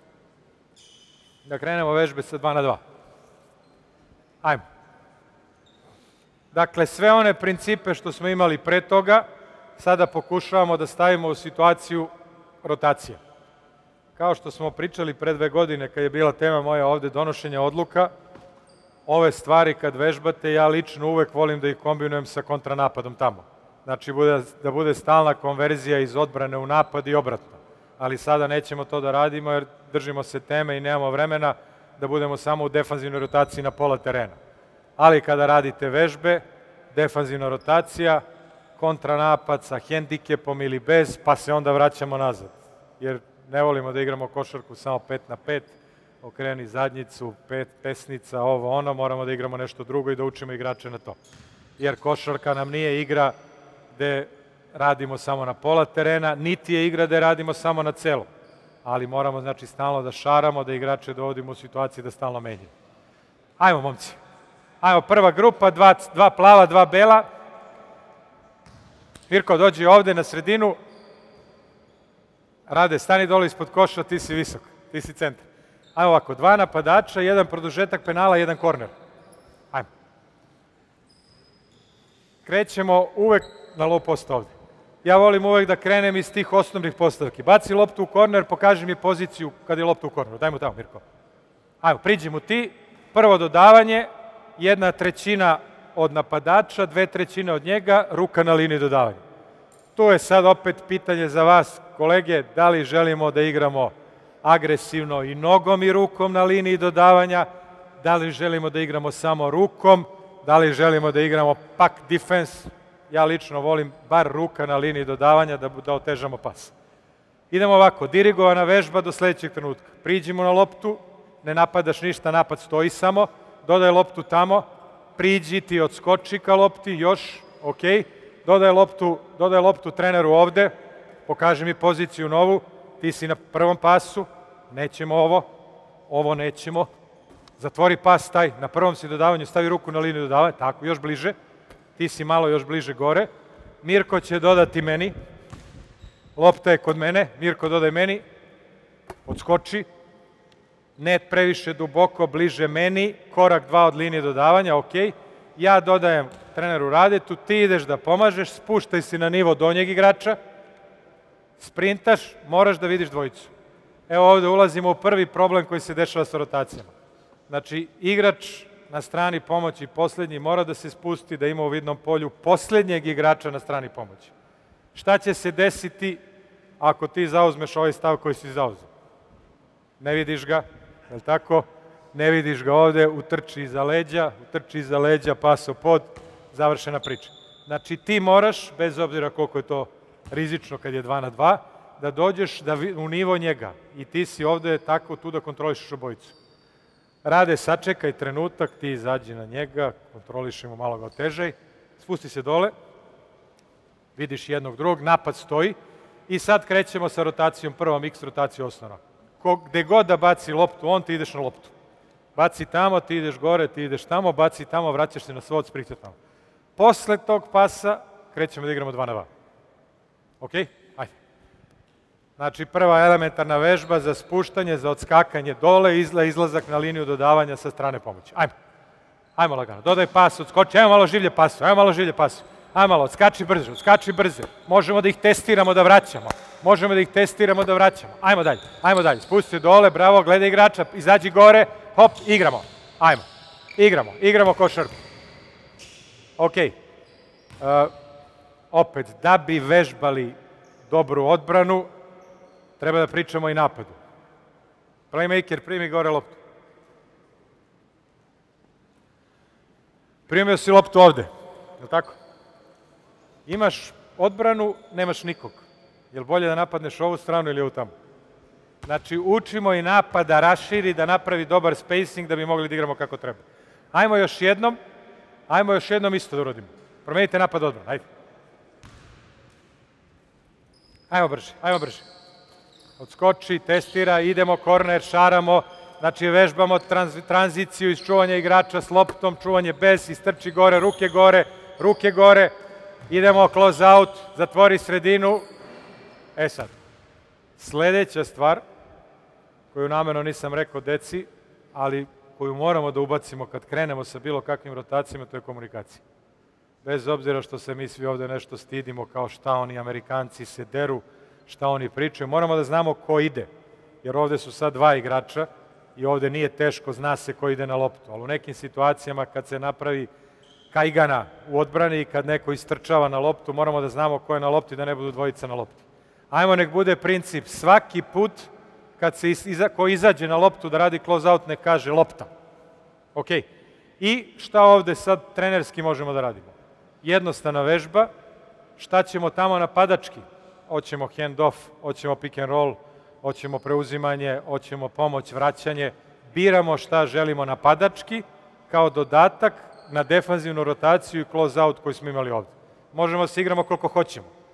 Da krenemo vežbe sa dva na dva. Ajmo. Dakle, sve one principe što smo imali pre toga, sada pokušavamo da stavimo u situaciju rotacije. Kao što smo pričali pre dve godine, kad je bila tema moja ovde donošenja odluka, ove stvari kad vežbate, ja lično uvek volim da ih kombinujem sa kontranapadom tamo. Znači, bude, da bude stalna konverzija iz odbrane u napad i obratno. Ali sada nećemo to da radimo jer držimo se teme i nemamo vremena da budemo samo u defanzivnoj rotaciji na pola terena. Ali kada radite vežbe, defanzivna rotacija, kontranapad sa hendikepom ili bez, pa se onda vraćamo nazad. Jer ne volimo da igramo košarku samo pet na pet, okreni zadnjicu, pet pesnica, ovo ono, moramo da igramo nešto drugo i da učimo igrače na to. Jer košarka nam nije igra gde radimo samo na pola terena, niti je igra da radimo samo na celo. Ali moramo, znači, stalno da šaramo, da igrače dovodimo u situaciji da stalno menjaju. Ajmo, momci. Ajmo, prva grupa, dva, dva plava, dva bela. Mirko, dođi ovde na sredinu. Rade, stani dole ispod koša, ti si visok, ti si centar. Ajmo ovako, dva napadača, jedan produžetak penala, jedan korner. Ajmo. Krećemo uvek na low post ovde. Ja volim uvek da krenem iz tih osnovnih postavki. Baci loptu u korner, pokaži mi poziciju kad je lopta u korneru. Daj mu tamo, Mirko. Ajmo, priđi mu ti. Prvo dodavanje, jedna trećina od napadača, dve trećine od njega, ruka na liniji dodavanja. Tu je sad opet pitanje za vas, kolege, da li želimo da igramo agresivno i nogom i rukom na liniji dodavanja, da li želimo da igramo samo rukom, da li želimo da igramo pak defense. Ja lično volim bar ruka na liniji dodavanja da, da otežamo pas. Idemo ovako, dirigovana vežba do sledećeg trenutka. Priđimo na loptu, ne napadaš ništa, napad stoji samo, dodaj loptu tamo, priđi ti, odskoči ka lopti, još, ok, dodaj loptu, dodaj loptu treneru ovde, pokaži mi poziciju novu, ti si na prvom pasu, nećemo ovo, ovo nećemo, zatvori pas taj, na prvom si dodavanju, stavi ruku na liniju dodavanja, tako, još bliže, ti si malo još bliže gore, Mirko će dodati meni, lopta je kod mene, Mirko dodaj meni, odskoči, ne previše duboko, bliže meni, korak dva od linije dodavanja, ok, ja dodajem treneru Radetu, ti ideš da pomažeš, spuštaj se na nivo donjeg igrača, sprintaš, moraš da vidiš dvojicu. Evo ovde ulazimo u prvi problem koji se dešava sa rotacijama. Znači, igrač na strani pomoći poslednji mora da se spusti, da ima u vidnom polju poslednjeg igrača na strani pomoći. Šta će se desiti ako ti zauzmeš ovaj stav koji si zauzeo? Ne vidiš ga, je li tako? Ne vidiš ga ovde, utrči iza leđa, utrči iza leđa, paso pod, završena priča. Znači, ti moraš, bez obzira koliko je to rizično kad je dva na dva, da dođeš da u nivo njega i ti si ovde tako tu da kontrolišeš obojicu. Rade, sačekaj trenutak, ti izađi na njega, kontrolišemo, malo ga otežaj, spusti se dole, vidiš jednog drugog, napad stoji i sad krećemo sa rotacijom, prvom X rotacijom osnovna. Gde god da baci loptu, on ti ideš na loptu. Baci tamo, ti ideš gore, ti ideš tamo, baci tamo, vraćaš se na svod, sprihta tamo. Posle tog pasa krećemo da igramo dva na dva. Ok? Ajde. Znači, prva elementarna vežba za spuštanje, za odskakanje dole, izla, izlazak na liniju dodavanja sa strane pomoći. Ajmo. Ajmo lagano. Dodaj pas, odskoči. Ajmo malo življe pasu. Ajmo malo življe pasu. Ajmo malo, odskači brže, odskači brže. Možemo da ih testiramo da vraćamo. Možemo da ih testiramo da vraćamo. Ajmo dalje. Ajmo dalje. Spusti dole, bravo, gledaj igrača, izađi gore, hop, igramo. Ajmo. Igramo. Igramo košarku. Ok. Uh, opet, da bi vežbali dobru odbranu, treba da pričamo i napadu. Playmaker, primi gore loptu. Primio si loptu ovde, je li tako? Imaš odbranu, nemaš nikog. Je li bolje da napadneš ovu stranu ili ovu tamo? Znači, učimo i napad da raširi, da napravi dobar spacing da bi mogli da igramo kako treba. Ajmo još jednom, ajmo još jednom isto da uradimo. Promenite napad odbranu, ajde. Ajmo brže, ajmo brže. Odskoči, testira, idemo, korner, šaramo, znači vežbamo tranz, tranziciju iz čuvanja igrača s loptom, čuvanje bez, istrči gore, ruke gore, ruke gore, idemo close out, zatvori sredinu. E sad, sledeća stvar, koju namerno nisam rekao deci, ali koju moramo da ubacimo kad krenemo sa bilo kakvim rotacijama, to je komunikacija. Bez obzira što se mi svi ovde nešto stidimo kao šta oni Amerikanci se deru, šta oni pričaju, moramo da znamo ko ide, jer ovde su sad dva igrača i ovde nije teško, zna se ko ide na loptu, ali u nekim situacijama kad se napravi kajgana u odbrani i kad neko istrčava na loptu, moramo da znamo ko je na lopti, da ne budu dvojica na lopti. Ajmo, nek bude princip, svaki put kad se iza, ko izađe na loptu da radi close out, ne kaže lopta. Ok. I šta ovde sad trenerski možemo da radimo? Jednostavna vežba, šta ćemo tamo napadački? Hoćemo hand off, hoćemo pick and roll, hoćemo preuzimanje, hoćemo pomoć, vraćanje. Biramo šta želimo napadački kao dodatak na defanzivnu rotaciju i close out koju smo imali ovde. Možemo da se igramo koliko hoćemo.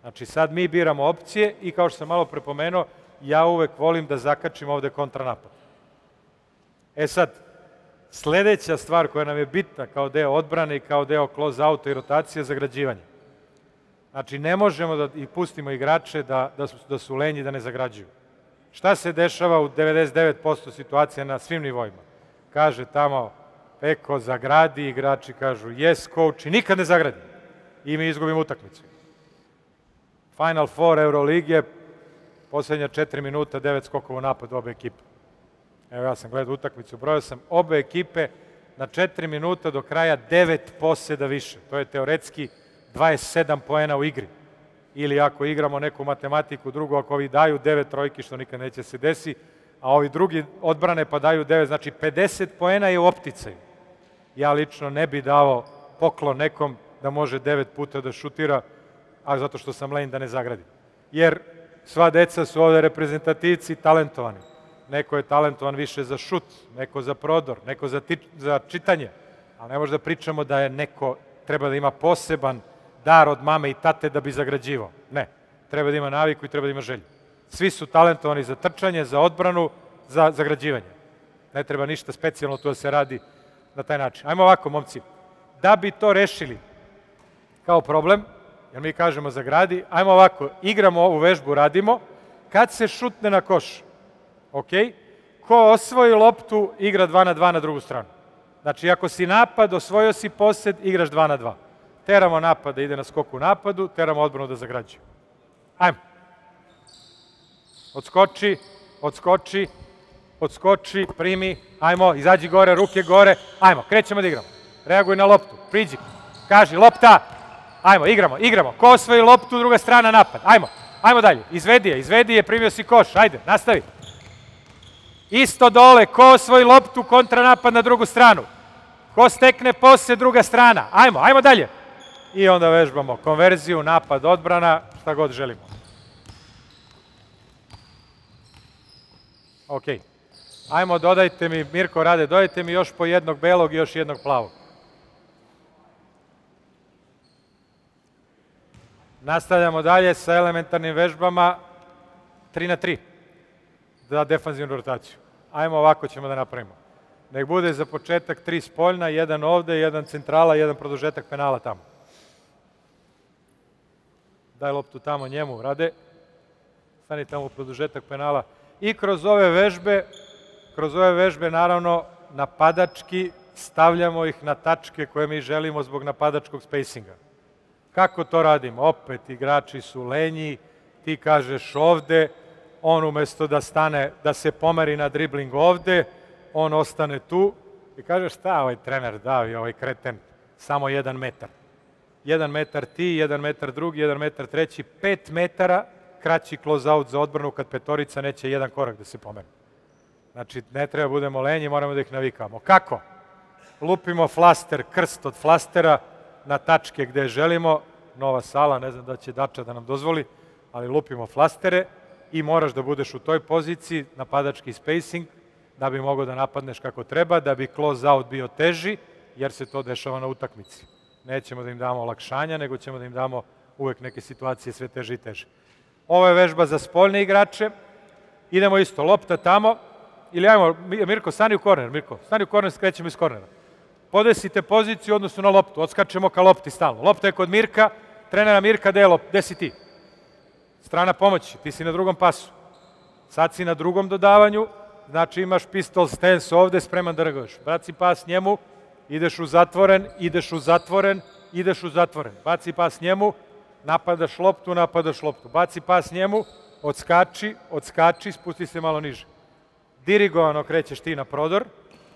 Znači sad mi biramo opcije i kao što sam malo prepomenuo, ja uvek volim da zakačim ovde kontranapad. E sad, sledeća stvar koja nam je bitna kao deo odbrane i kao deo close-outa i rotacije je zagrađivanje. Znači ne možemo da i pustimo igrače da, da, su, da su lenji da ne zagrađuju. Šta se dešava u devedeset devet posto situacija na svim nivoima? Kaže tamo Peko zagradi, igrači kažu yes coach i nikad ne zagradi. I mi izgubimo utakmicu. Final Four Euroligije, poslednja četiri minuta, devet skokova u napad obe ekipe. Evo ja sam gledao utakmicu, brojao sam obe ekipe na četiri minuta do kraja devet poseda više. To je teoretski dvadeset sedam poena u igri. Ili ako igramo neku matematiku drugu, ako ovi daju devet trojki, što nikad neće se desi, a ovi drugi odbrane pa daju devet, znači pedeset poena je u opticaju. Ja lično ne bi dao poklon nekom da može devet puta da šutira, a zato što sam lenj da ne zagradi. Jer sva deca su ovde reprezentativci talentovani. Neko je talentovan više za šut, neko za prodor, neko za, ti, za čitanje, ali ne može da pričamo da je neko treba da ima poseban dar od mame i tate da bi zagrađivao. Ne, treba da ima naviku i treba da ima želju. Svi su talentovani za trčanje, za odbranu, za zagrađivanje. Ne treba ništa specijalno tu da se radi na taj način. Ajmo ovako, momci, da bi to rešili kao problem, jer mi kažemo zagradi, ajmo ovako, igramo ovu vežbu, radimo, kad se šutne na koš, ok, ko osvoji loptu, igra dva na dva na drugu stranu. Znači, ako si napad, osvojio si posed, igraš dva na dva. Teramo napad da ide na skoku u napadu, teramo odbranu da zagrađuje. Ajmo. Odskoči, odskoči, odskoči, primi, ajmo, izađi gore, ruke gore, ajmo, krećemo da igramo. Reaguj na loptu, priđi, kaži, lopta, ajmo, igramo, igramo. Ko osvoji loptu, druga strana, napad, ajmo, ajmo dalje, izvedi je, izvedi je, primio si koš, ajde, nastavi. Isto dole, ko osvoji loptu, kontranapad na drugu stranu. Ko stekne posle, druga strana, ajmo, ajmo dalje. I onda vežbamo konverziju, napad, odbrana, šta god želimo. Ok. Ajmo, dodajte mi, Mirko, Rade, dodajte mi još po jednog belog i još jednog plavog. Nastavljamo dalje sa elementarnim vežbama tri na tri za defanzivnu rotaciju. Ajmo, ovako ćemo da napravimo. Nek bude za početak tri spoljna, jedan ovde, jedan centrala, jedan produžetak penala tamo. Daj loptu tamo njemu, Rade. Stani tamo u produžetak penala. I kroz ove vežbe, kroz ove vežbe, naravno, napadački stavljamo ih na tačke koje mi želimo zbog napadačkog spacinga. Kako to radimo? Opet, igrači su lenji, ti kažeš ovde, on umesto da stane, da se pomeri na dribling ovde, on ostane tu i kaže šta ovaj trener davi, ovaj kreten, samo jedan metar. Jedan metar ti, jedan metar drugi, jedan metar treći, pet metara, kraći close out za odbranu kad petorica neće jedan korak da se pomeri. Znači, ne treba budemo lenji, moramo da ih navikamo. Kako? Lupimo flaster, krst od flastera na tačke gde želimo, nova sala, ne znam da će Dača da nam dozvoli, ali lupimo flastere i moraš da budeš u toj poziciji, napadački spacing, da bi mogao da napadneš kako treba, da bi close out bio teži, jer se to dešava na utakmici. Nećemo da im damo olakšanja, nego ćemo da im damo uvek neke situacije sve teže i teže. Ovo je vežba za spoljne igrače. Idemo isto, lopta tamo, ili ajmo, Mirko, stani u korner, Mirko, stani u korner, skrećemo iz kornera. Podesite poziciju odnosno na loptu, odskačemo ka lopti stalno. Lopta je kod Mirka, trenera Mirka, gde si ti? Strana pomoći, ti si na drugom pasu. Sad si na drugom dodavanju, znači imaš pistol stance ovde, spreman da reaguješ. Baci pas njemu, ideš u zatvoren, ideš u zatvoren, ideš u zatvoren. Baci pas njemu, napadaš loptu, napadaš loptu. Baci pas njemu, odskači, odskači, spusti se malo niže. Dirigovano krećeš ti na prodor,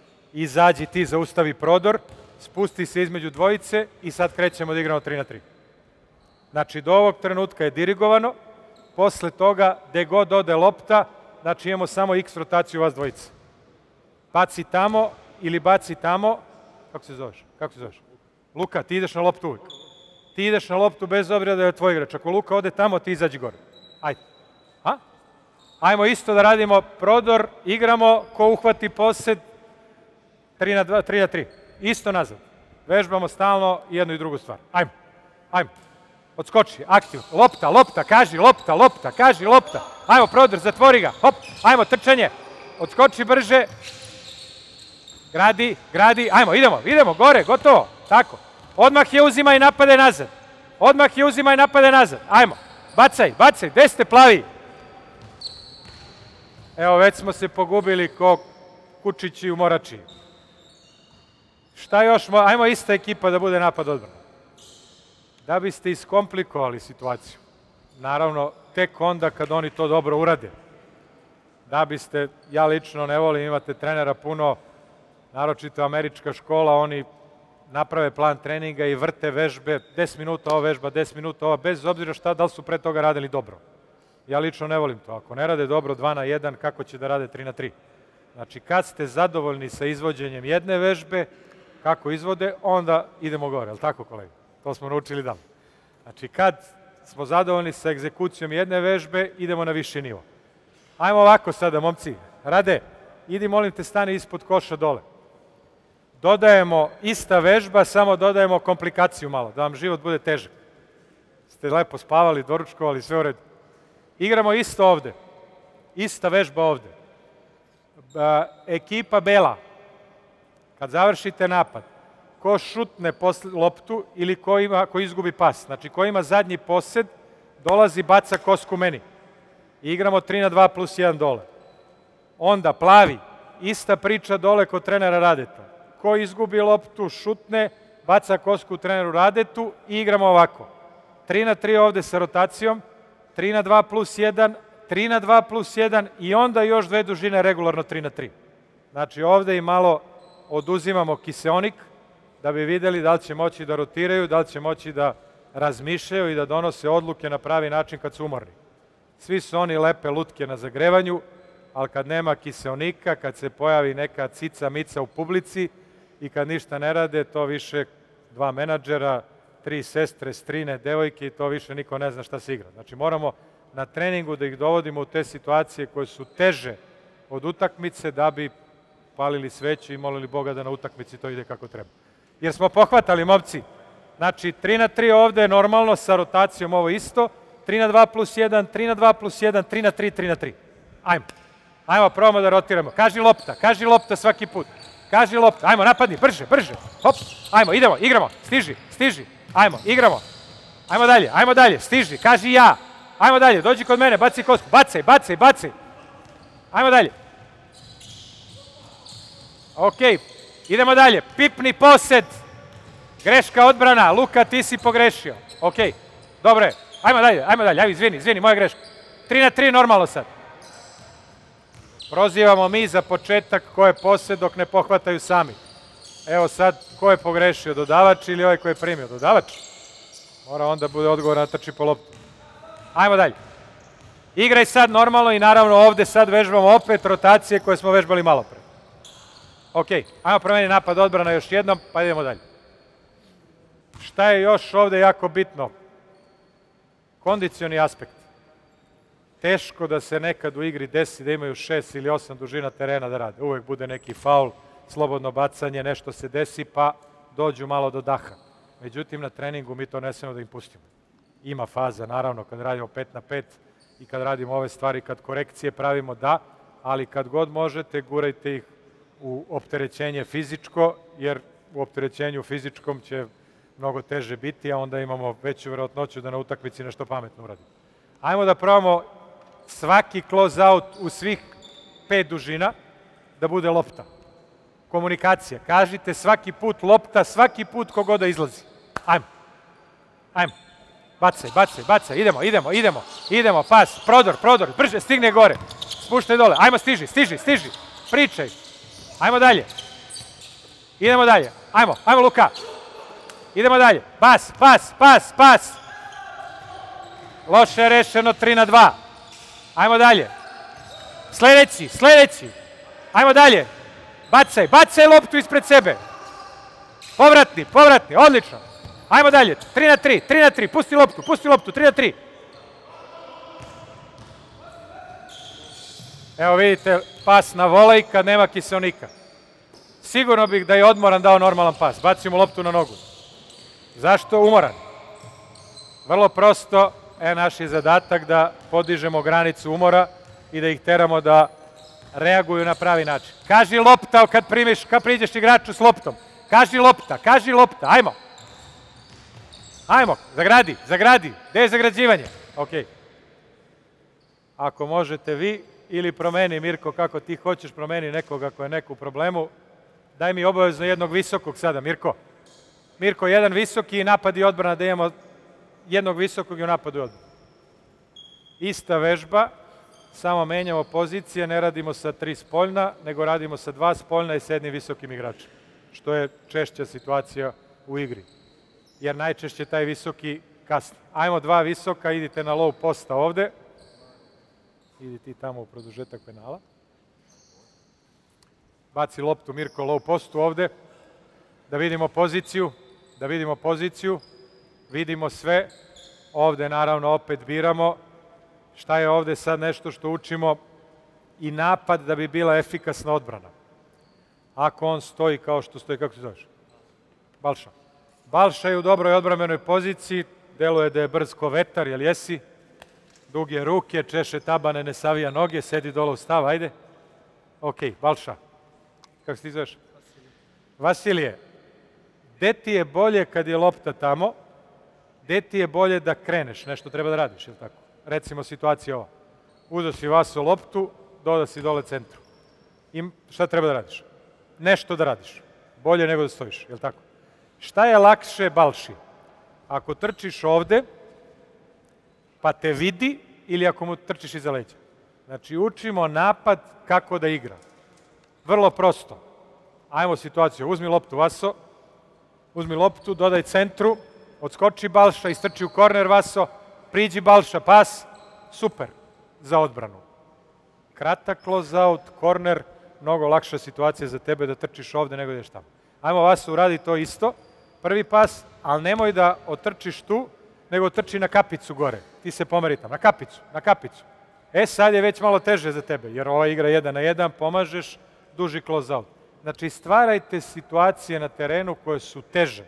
izađi ti, zaustavi prodor, spusti se između dvojice i sad krećemo da igramo tri na tri. Znači, do ovog trenutka je dirigovano, posle toga, gde god ode lopta, znači imamo samo x rotaciju vas dvojice. Baci tamo ili baci tamo, kako se zoveš? Kako se zoveš? Luka, ti ideš na loptu uvijek. Ti ideš na loptu bez obzira da je tvoj igrač. Ako Luka ode tamo, ti izađi gore. Ajde. A? Ajmo isto da radimo prodor, igramo, ko uhvati posed, tri na tri. Isto nazad. Vežbamo stalno jednu i drugu stvar. Ajmo. Ajmo. Odskoči, aktiv, lopta, lopta, kaži, lopta, lopta, kaži, lopta. Ajmo, prodor, zatvori ga, hop, ajmo, trčanje. Odskoči brže. Gradi, gradi, ajmo, idemo, idemo, gore, gotovo, tako. Odmah je uzima i napade nazad. Odmah je uzima i napade nazad, ajmo. Bacaj, bacaj, gde ste plavi? Evo, već smo se pogubili ko kučići u Moračiji. Šta još, ajmo ista ekipa da bude napad odbrana. Da biste iskomplikovali situaciju. Naravno, tek onda kad oni to dobro urade. Da biste, ja lično ne volim, imate trenera puno, naročito američka škola, oni naprave plan treninga i vrte vežbe, deset minuta ova vežba, deset minuta ova, bez obzira šta, da li su pre toga radili dobro. Ja lično ne volim to. Ako ne rade dobro dva na jedan, kako će da rade tri na tri? Znači, kad ste zadovoljni sa izvođenjem jedne vežbe, kako izvode, onda idemo gore, ali tako, kolega? To smo naučili davno. Znači, kad smo zadovoljni sa egzekucijom jedne vežbe, idemo na viši nivo. Ajmo ovako sada, momci. Rade, idi, molim te, stani ispod koša dole. Dodajemo ista vežba, samo dodajemo komplikaciju malo, da vam život bude težak. Ste lepo spavali, doručkovali, sve u redu. Igramo isto ovde. Ista vežba ovde. Ekipa bela. Kad završite napad, ko šutne loptu ili ko, ima, ko izgubi pas, znači ko ima zadnji posed, dolazi, baca kosku meni. I igramo tri na dva plus jedan dole. Onda plavi, ista priča dole kod trenera Radeta. Ko izgubi loptu, šutne, baca kosku treneru Radetu i igramo ovako. tri na tri ovde sa rotacijom, tri na dva plus jedan, tri na dva plus jedan i onda još dve dužine regularno tri na tri. Znači ovde i malo oduzimamo kiseonik da bi videli da li će moći da rotiraju, da li će moći da razmišljaju i da donose odluke na pravi način kad su umorni. Svi su oni lepe lutke na zagrevanju, ali kad nema kiseonika, kad se pojavi neka cica mica u publici i kad ništa ne rade, to više dva menadžera, tri sestre, strine, devojke i to više niko ne zna šta se igra. Znači moramo na treningu da ih dovodimo u te situacije koje su teže od utakmice da bi palili sveću i molili Boga da na utakmici to ide kako treba. Jer smo pohvatali, momci. Znači tri na tri ovde je normalno, sa rotacijom ovo isto. tri na dva plus jedan, tri na dva plus jedan, tri na tri, tri na tri. Ajmo. Ajmo, probamo da rotiramo. Kaži lopta, kaži lopta svaki put. Kaži lopta, ajmo, napadni, brže, brže. Hop, ajmo, idemo, igramo, stiži, stiži. Ajmo, igramo. Ajmo dalje, ajmo dalje, stiži, kaži ja. Ajmo dalje, dođi kod mene, baci kosku, bacaj, bacaj, bacaj. Ajmo dalje. Ok, idemo dalje, pipni posed. Greška odbrana, Luka, ti si pogrešio. Ok, dobro je, ajmo dalje, ajmo dalje, ajmo, izvini, izvini, moja greška. tri na tri normalno sad. Prozivamo mi za početak ko je posed dok ne pohvataju sami. Evo sad, ko je pogrešio, dodavač ili ovaj ko je primio? Dodavač. Mora onda bude odgovor na trči po loptu. Ajmo dalje. Igraj sad normalno i naravno ovde sad vežbamo opet rotacije koje smo vežbali malo pre. Ok, ajmo promeniti napad odbrana još jednom, pa idemo dalje. Šta je još ovde jako bitno? Kondicioni aspekt. Teško da se nekad u igri desi da imaju šest ili osam dužina terena da rade. Uvek bude neki faul, slobodno bacanje, nešto se desi pa dođu malo do daha. Međutim, na treningu mi to ne smemo da im pustimo. Ima faza, naravno, kad radimo pet na pet i kad radimo ove stvari, kad korekcije pravimo, da, ali kad god možete, gurajte ih u opterećenje fizičko, jer u opterećenju fizičkom će mnogo teže biti, a onda imamo veću verovatnoću da na utakmici nešto pametno uradimo. Ajmo da probamo svaki close out u svih pet dužina da bude lopta. Komunikacija. Kažite svaki put lopta, svaki put kogoda izlazi. Ajmo. Ajmo. Bacaj, bacaj, bacaj. Idemo, idemo, idemo. Idemo, pas, prodor, prodor. Brže, stigne gore. Spuštaj dole. Ajmo, stiži, stiži, stiži. Pričaj. Ajmo dalje. Idemo dalje. Ajmo, ajmo Luka. Idemo dalje. Pas, pas, pas, pas. Loše je rešeno, tri na dva. Ajmo dalje. Sledeći, sledeći. Ajmo dalje. Bacaj, bacaj loptu ispred sebe. Povratni, povratni, odlično. Ajmo dalje, tri na tri, tri na tri, pusti loptu, pusti loptu, tri na tri. Evo vidite, pas na volej kad nema kiseonika. Sigurno bih da je odmoran dao normalan pas. Bacimo loptu na nogu. Zašto? Umoran. Vrlo prosto, e, naš je zadatak da podižemo granicu umora i da ih teramo da reaguju na pravi način. Kaži lopta kad primiš, kad priđeš igraču s loptom. Kaži lopta, kaži lopta, ajmo. Ajmo, zagradi, zagradi. Gde je zagrađivanje? Ok. Ako možete vi, ili promeni, Mirko, kako ti hoćeš, promeni nekoga ko je neko u problemu. Daj mi obavezno jednog visokog sada, Mirko. Mirko, jedan visoki i napad i odbrana, da imamo jednog visokog i u napadu i odbrana. Ista vežba, samo menjamo pozicije, ne radimo sa tri spoljna, nego radimo sa dva spoljna i s jednim visokim igračem, što je češća situacija u igri. Jer najčešće taj visoki kasni. Ajmo dva visoka, idite na low posta ovde. Idi ti tamo u produžetak penala. Baci loptu Mirko low postu ovde. Da vidimo poziciju. Da vidimo poziciju. Vidimo sve. Ovde naravno opet biramo. Šta je ovde sad nešto što učimo? I napad da bi bila efikasna odbrana. Ako on stoji kao što stoji, kako se zoveš? Balša. Balša je u dobroj odbranbenoj poziciji. Deluje da je brz ko vetar, jel jesi? Duge ruke, češe tabane, ne savija noge, sedi dole u stav, ajde. Ok, Balša. Kako se ti zoveš? Vasilije, gde ti je bolje kad je lopta tamo, gde ti je bolje da kreneš, nešto treba da radiš, ili tako? Recimo situacija ova. Uzeo si Vaso loptu, doda si dole centru. I šta treba da radiš? Nešto da radiš. Bolje nego da stojiš, ili tako? Šta je lakše Balši? Ako trčiš ovde, pa te vidi, ili ako mu trčiš iza leđa. Znači, učimo napad kako da igra. Vrlo prosto. Ajmo situaciju. Uzmi loptu, Vaso. Uzmi loptu, dodaj centru, odskoči Balša, istrči u korner, Vaso, priđi Balša, pas. Super. Za odbranu. Kratak close out, korner, mnogo lakša situacija za tebe da trčiš ovde nego da ješ tamo. Ajmo, Vaso, uradi to isto. Prvi pas, ali nemoj da otrčiš tu, nego trči na kapicu gore. Ti se pomeri tamo, na kapicu, na kapicu. E, sad je već malo teže za tebe, jer ova igra jedan na jedan, pomažeš, duži close out. Znači, stvarajte situacije na terenu koje su teže.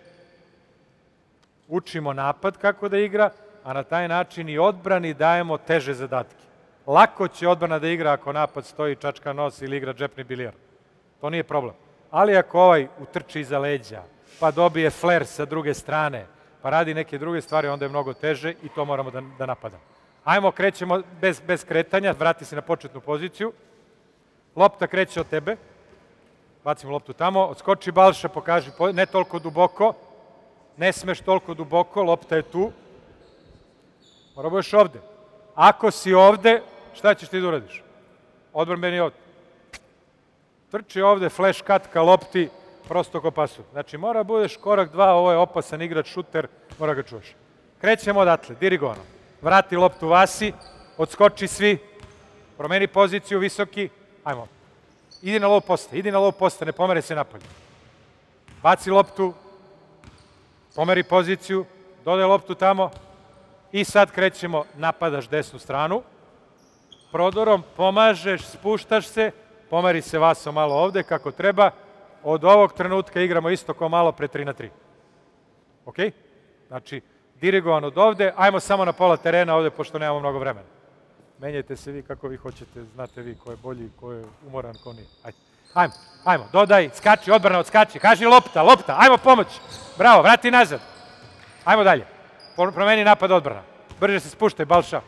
Učimo napad kako da igra, a na taj način i odbrani dajemo teže zadatke. Lako će odbrana da igra ako napad stoji, čačka nos ili igra džepni bilijar. To nije problem. Ali ako ovaj utrči iza leđa, pa dobije flair sa druge strane, pa radi neke druge stvari, onda je mnogo teže i to moramo da, da napadamo. Ajmo, krećemo bez, bez kretanja, vrati se na početnu poziciju. Lopta kreće od tebe. Bacimo loptu tamo, odskoči Balša, pokaži, ne toliko duboko, ne smeš toliko duboko, lopta je tu. Mora budeš ovde. Ako si ovde, šta ćeš ti da uradiš? Odbrambeni ovde. Trči ovde, flash cut ka lopti, prosto ko pasu. Znači, mora budeš korak dva, ovo je opasan igrač, šuter, mora ga čuvaš. Krećemo odatle, dirigovano. Vrati loptu Vasi, odskoči svi, promeni poziciju, visoki, ajmo. Idi na low posta, idi na low posta, ne pomeri se napolje. Baci loptu, pomeri poziciju, dodaj loptu tamo i sad krećemo, napadaš desnu stranu. Prodorom pomažeš, spuštaš se, pomeri se Vaso malo ovde kako treba. Od ovog trenutka igramo isto kao malo pre tri na tri. Ok? Znači, dirigovan od ovde, ajmo samo na pola terena ovde, pošto nemamo mnogo vremena. Menjajte se vi kako vi hoćete, znate vi ko je bolji, ko je umoran, ko nije. Ajde. Ajmo, ajmo, dodaj, skači, odbrana odskači, kaži lopta, lopta, ajmo pomoć. Bravo, vrati nazad. Ajmo dalje. Promeni napad odbrana. Brže se spuštaj, Balša.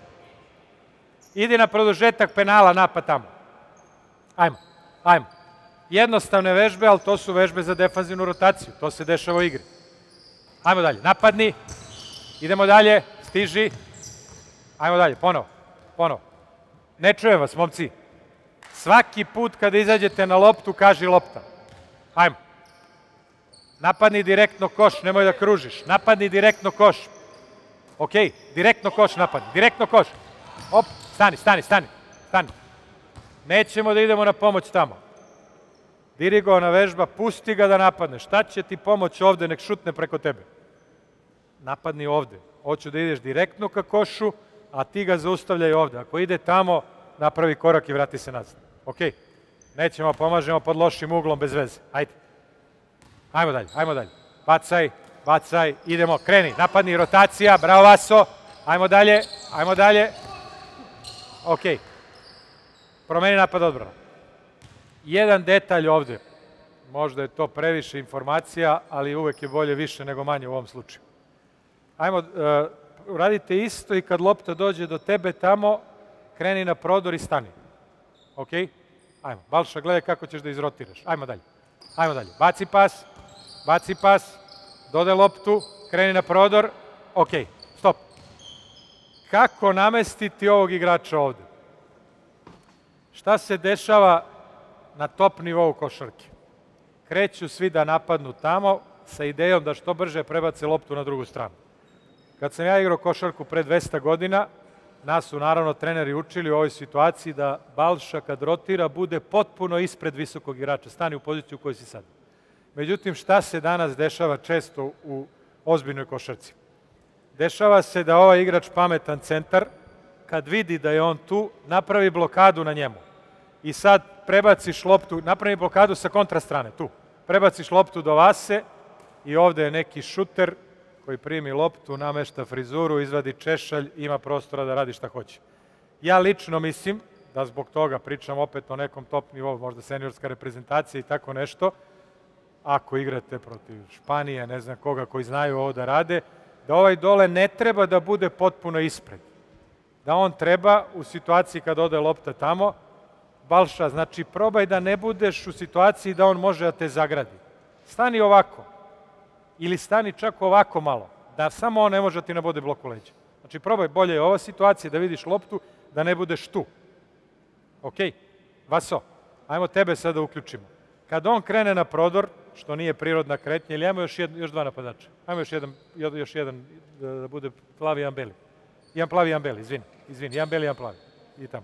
Idi na produžetak penala, napad tamo. Ajmo, ajmo. Jednostavne vežbe, ali to su vežbe za defanzivnu rotaciju. To se dešava u igri. Ajmo dalje, napadni. Idemo dalje, stiži. Ajmo dalje, ponovo, ponovo. Ne čujem vas, momci. Svaki put kada izađete na loptu, kaži lopta. Ajmo. Napadni direktno koš, nemoj da kružiš. Napadni direktno koš. Ok, direktno koš napadni, direktno koš. Op, stani, stani, stani, stani. Nećemo da idemo na pomoć tamo. Dirigovana vežba, pusti ga da napadne. Šta će ti pomoć ovde, nek šutne preko tebe? Napadni ovde. Hoću da ideš direktno ka košu, a ti ga zaustavljaj ovde. Ako ide tamo, napravi korak i vrati se nazad. Ok? Nećemo, pomažemo pod lošim uglom, bez veze. Ajde. Ajmo dalje, ajmo dalje. Bacaj, bacaj, idemo, kreni, napadni, rotacija, bravo Vaso, ajmo dalje, ajmo dalje. Ok, promeni napad odbrana. Jedan detalj ovde, možda je to previše informacija, ali uvek je bolje više nego manje u ovom slučaju. Ajmo, uh, uradite isto i kad lopta dođe do tebe tamo, kreni na prodor i stani. Ok? Ajmo, Balša, gledaj kako ćeš da izrotiraš. Ajmo dalje. Ajmo dalje. Baci pas, baci pas, dodaj loptu, kreni na prodor. Ok, stop. Kako namestiti ovog igrača ovde? Šta se dešava na top nivou košarke? Kreću svi da napadnu tamo sa idejom da što brže prebace loptu na drugu stranu. Kad sam ja igrao košarku pre dvesta godina, nas su naravno treneri učili u ovoj situaciji da Balša kad rotira bude potpuno ispred visokog igrača, stani u poziciju u kojoj si sad. Međutim, šta se danas dešava često u ozbiljnoj košarci? Dešava se da ovaj igrač pametan centar, kad vidi da je on tu, napravi blokadu na njemu. I sad prebaciš loptu, napravi blokadu sa kontrastrane, tu. Prebaciš loptu do Vase i ovde je neki šuter koji primi loptu, namešta frizuru, izvadi češalj, ima prostora da radi šta hoće. Ja lično mislim, da zbog toga pričam opet o nekom top nivou, možda seniorska reprezentacija i tako nešto, ako igrate protiv Španije, ne znam koga koji znaju ovo da rade, da ovaj dole ne treba da bude potpuno ispred. Da on treba u situaciji kad ode lopta tamo, Balša, znači probaj da ne budeš u situaciji da on može da te zagradi. Stani ovako. Ili stani čak ovako malo, da samo on ne može da ti nabode blok u leđa. Znači, probaj, bolje je ova situacija da vidiš loptu, da ne budeš tu. Ok? Vaso, ajmo tebe sad da uključimo. Kad on krene na prodor, što nije prirodna kretnja, ili ajmo još, jed, još dva napadača. Ajmo još jedan, još jedan da bude plavi, jedan beli. Jedan plavi, jedan beli, izvini, izvini, jedan beli, jedan plavi. I tamo.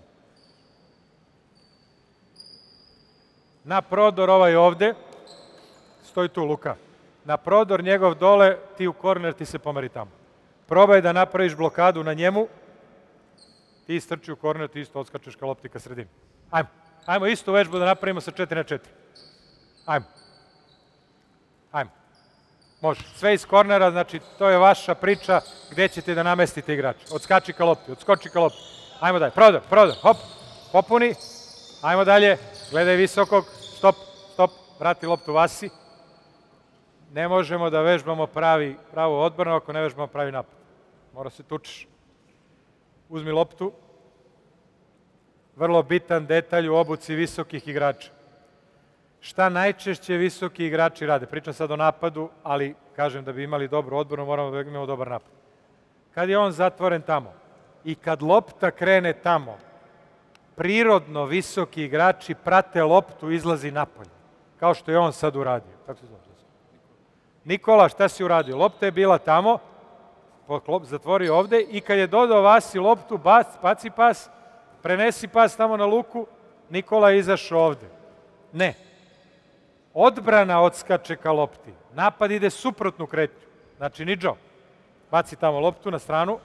Na prodor ovaj ovde, stoji tu Luka. Na prodor njegov dole, ti u korner, ti se pomeri tamo. Probaj da napraviš blokadu na njemu, ti istrči u korner, ti isto odskačeš ka lopti ka sredini. Ajmo, ajmo istu vežbu da napravimo sa četiri na četiri. Ajmo. Ajmo. Može. Sve iz kornera, znači to je vaša priča gde ćete da namestite igrača. Odskači ka lopti, odskoči ka lopti. Ajmo dalje, prodor, prodor, hop, popuni. Ajmo dalje, gledaj visokog, stop, stop, vrati loptu Vasi. Ne možemo da vežbamo pravi, pravu odbranu ako ne vežbamo pravi napad. Mora se tučeš. Uzmi loptu. Vrlo bitan detalj u obuci visokih igrača. Šta najčešće visoki igrači rade? Pričam sad o napadu, ali kažem da bi imali dobru odbranu, moramo da imamo dobar napad. Kad je on zatvoren tamo i kad lopta krene tamo, prirodno visoki igrači prate loptu, izlazi napolje. Kao što je on sad uradio. Kako se zove? Nikola, šta si uradio? Lopta je bila tamo, zatvori ovde i kad je dodao Vasi loptu, bac, baci pas, prenesi pas tamo na Luku, Nikola je izašao ovde. Ne. Odbrana odskače ka lopti. Napad ide suprotnu kretnju. Znači, Nidžo, baci tamo loptu na stranu.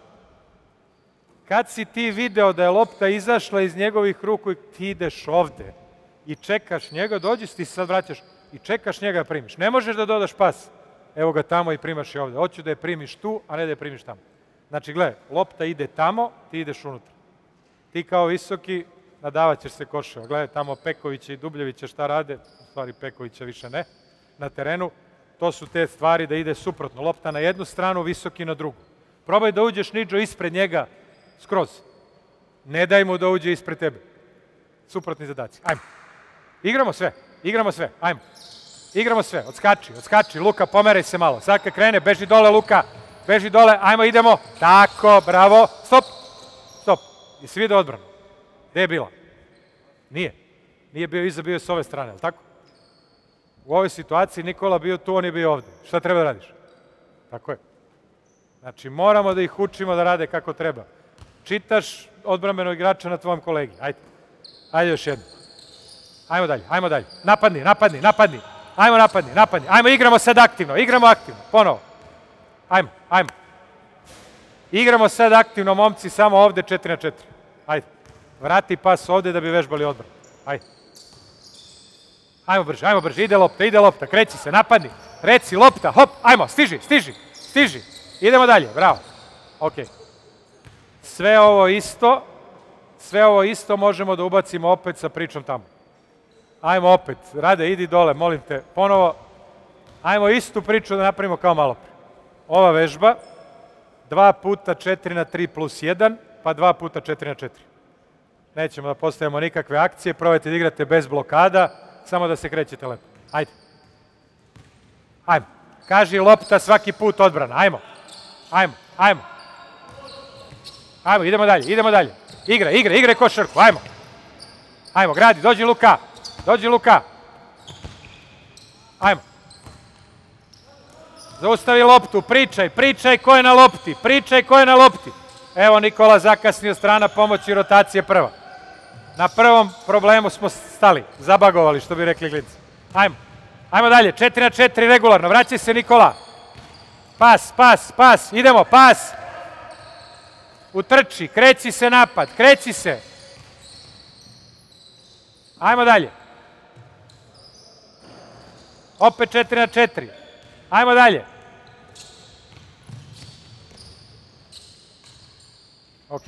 Kad si ti video da je lopta izašla iz njegovih ruku, ti ideš ovde i čekaš njega, dođeš, ti se sad vraćaš i čekaš njega da primiš. Ne možeš da dodaš pas. Evo ga tamo i primaš je ovde. Hoću da je primiš tu, a ne da je primiš tamo. Znači, gledaj, lopta ide tamo, ti ideš unutra. Ti kao visoki nadavat ćeš se koševa. Gledaj, tamo Pekovića i Dubljevića šta rade, u stvari Pekovića više ne, na terenu. To su te stvari da ide suprotno. Lopta na jednu stranu, visoki na drugu. Probaj da uđeš, Nidžo, ispred njega skroz. Ne daj mu da uđe ispred tebe. Suprotni zadaci. Ajmo. Igramo sve, igramo sve, ajmo. Igramo sve, odskači, odskači, Luka, pomeraj se malo. Sad kad krene, beži dole, Luka, beži dole, ajmo, idemo. Tako, bravo, stop, stop. Jesi vidio odbranu? Gde je bila? Nije. Nije bio iza, bio je s ove strane, ali tako? U ovoj situaciji Nikola bio tu, on je bio ovde. Šta treba da radiš? Tako je. Znači, moramo da ih učimo da rade kako treba. Čitaš odbrambenog igrača na tvom kolegi. Ajde. Ajde još jedno. Ajmo dalje, ajmo dalje. Napadni, napadni, napadni. Ajmo napadni, napadni. Ajmo, igramo sad aktivno, igramo aktivno. Ponovo. Ajmo, ajmo. Igramo sad aktivno, momci, samo ovde četiri na četiri. Ajde. Vrati pas ovde da bi vežbali odbranu. Ajde. Ajmo brže, ajmo brže. Ide lopta, ide lopta. Kreći se, napadni. reci, lopta, hop, ajmo, stiži, stiži, stiži. Idemo dalje, bravo. Ok. Sve ovo isto, sve ovo isto možemo da ubacimo opet sa pričom tamo. Ajmo opet, Rade, idi dole, molim te, ponovo. Ajmo istu priču da napravimo kao malo pre. Ova vežba, dva puta četiri na tri plus jedan, pa dva puta četiri na četiri. Nećemo da postavimo nikakve akcije, probajte da igrate bez blokada, samo da se krećete lepo. Ajde. Ajmo. Kaži lopta svaki put odbrana. Ajmo. Ajmo. Ajmo. Ajmo, idemo dalje, idemo dalje. Igra, igra, igra košarku. Ajmo. Ajmo, gradi, dođi Luka. Dođi Luka. Ajmo. Zaustavi loptu, pričaj, pričaj ko je na lopti, pričaj ko je na lopti. Evo Nikola zakasnio, strana pomoći, rotacije prva. Na prvom problemu smo stali, zabagovali, što bi rekli klinci. Ajmo, ajmo dalje, četiri na četiri regularno, vraćaj se Nikola. Pas, pas, pas, idemo, pas. Utrči, kreći se napad, kreći se. Ajmo dalje. Opet četiri na četiri. Ajmo dalje. Ok.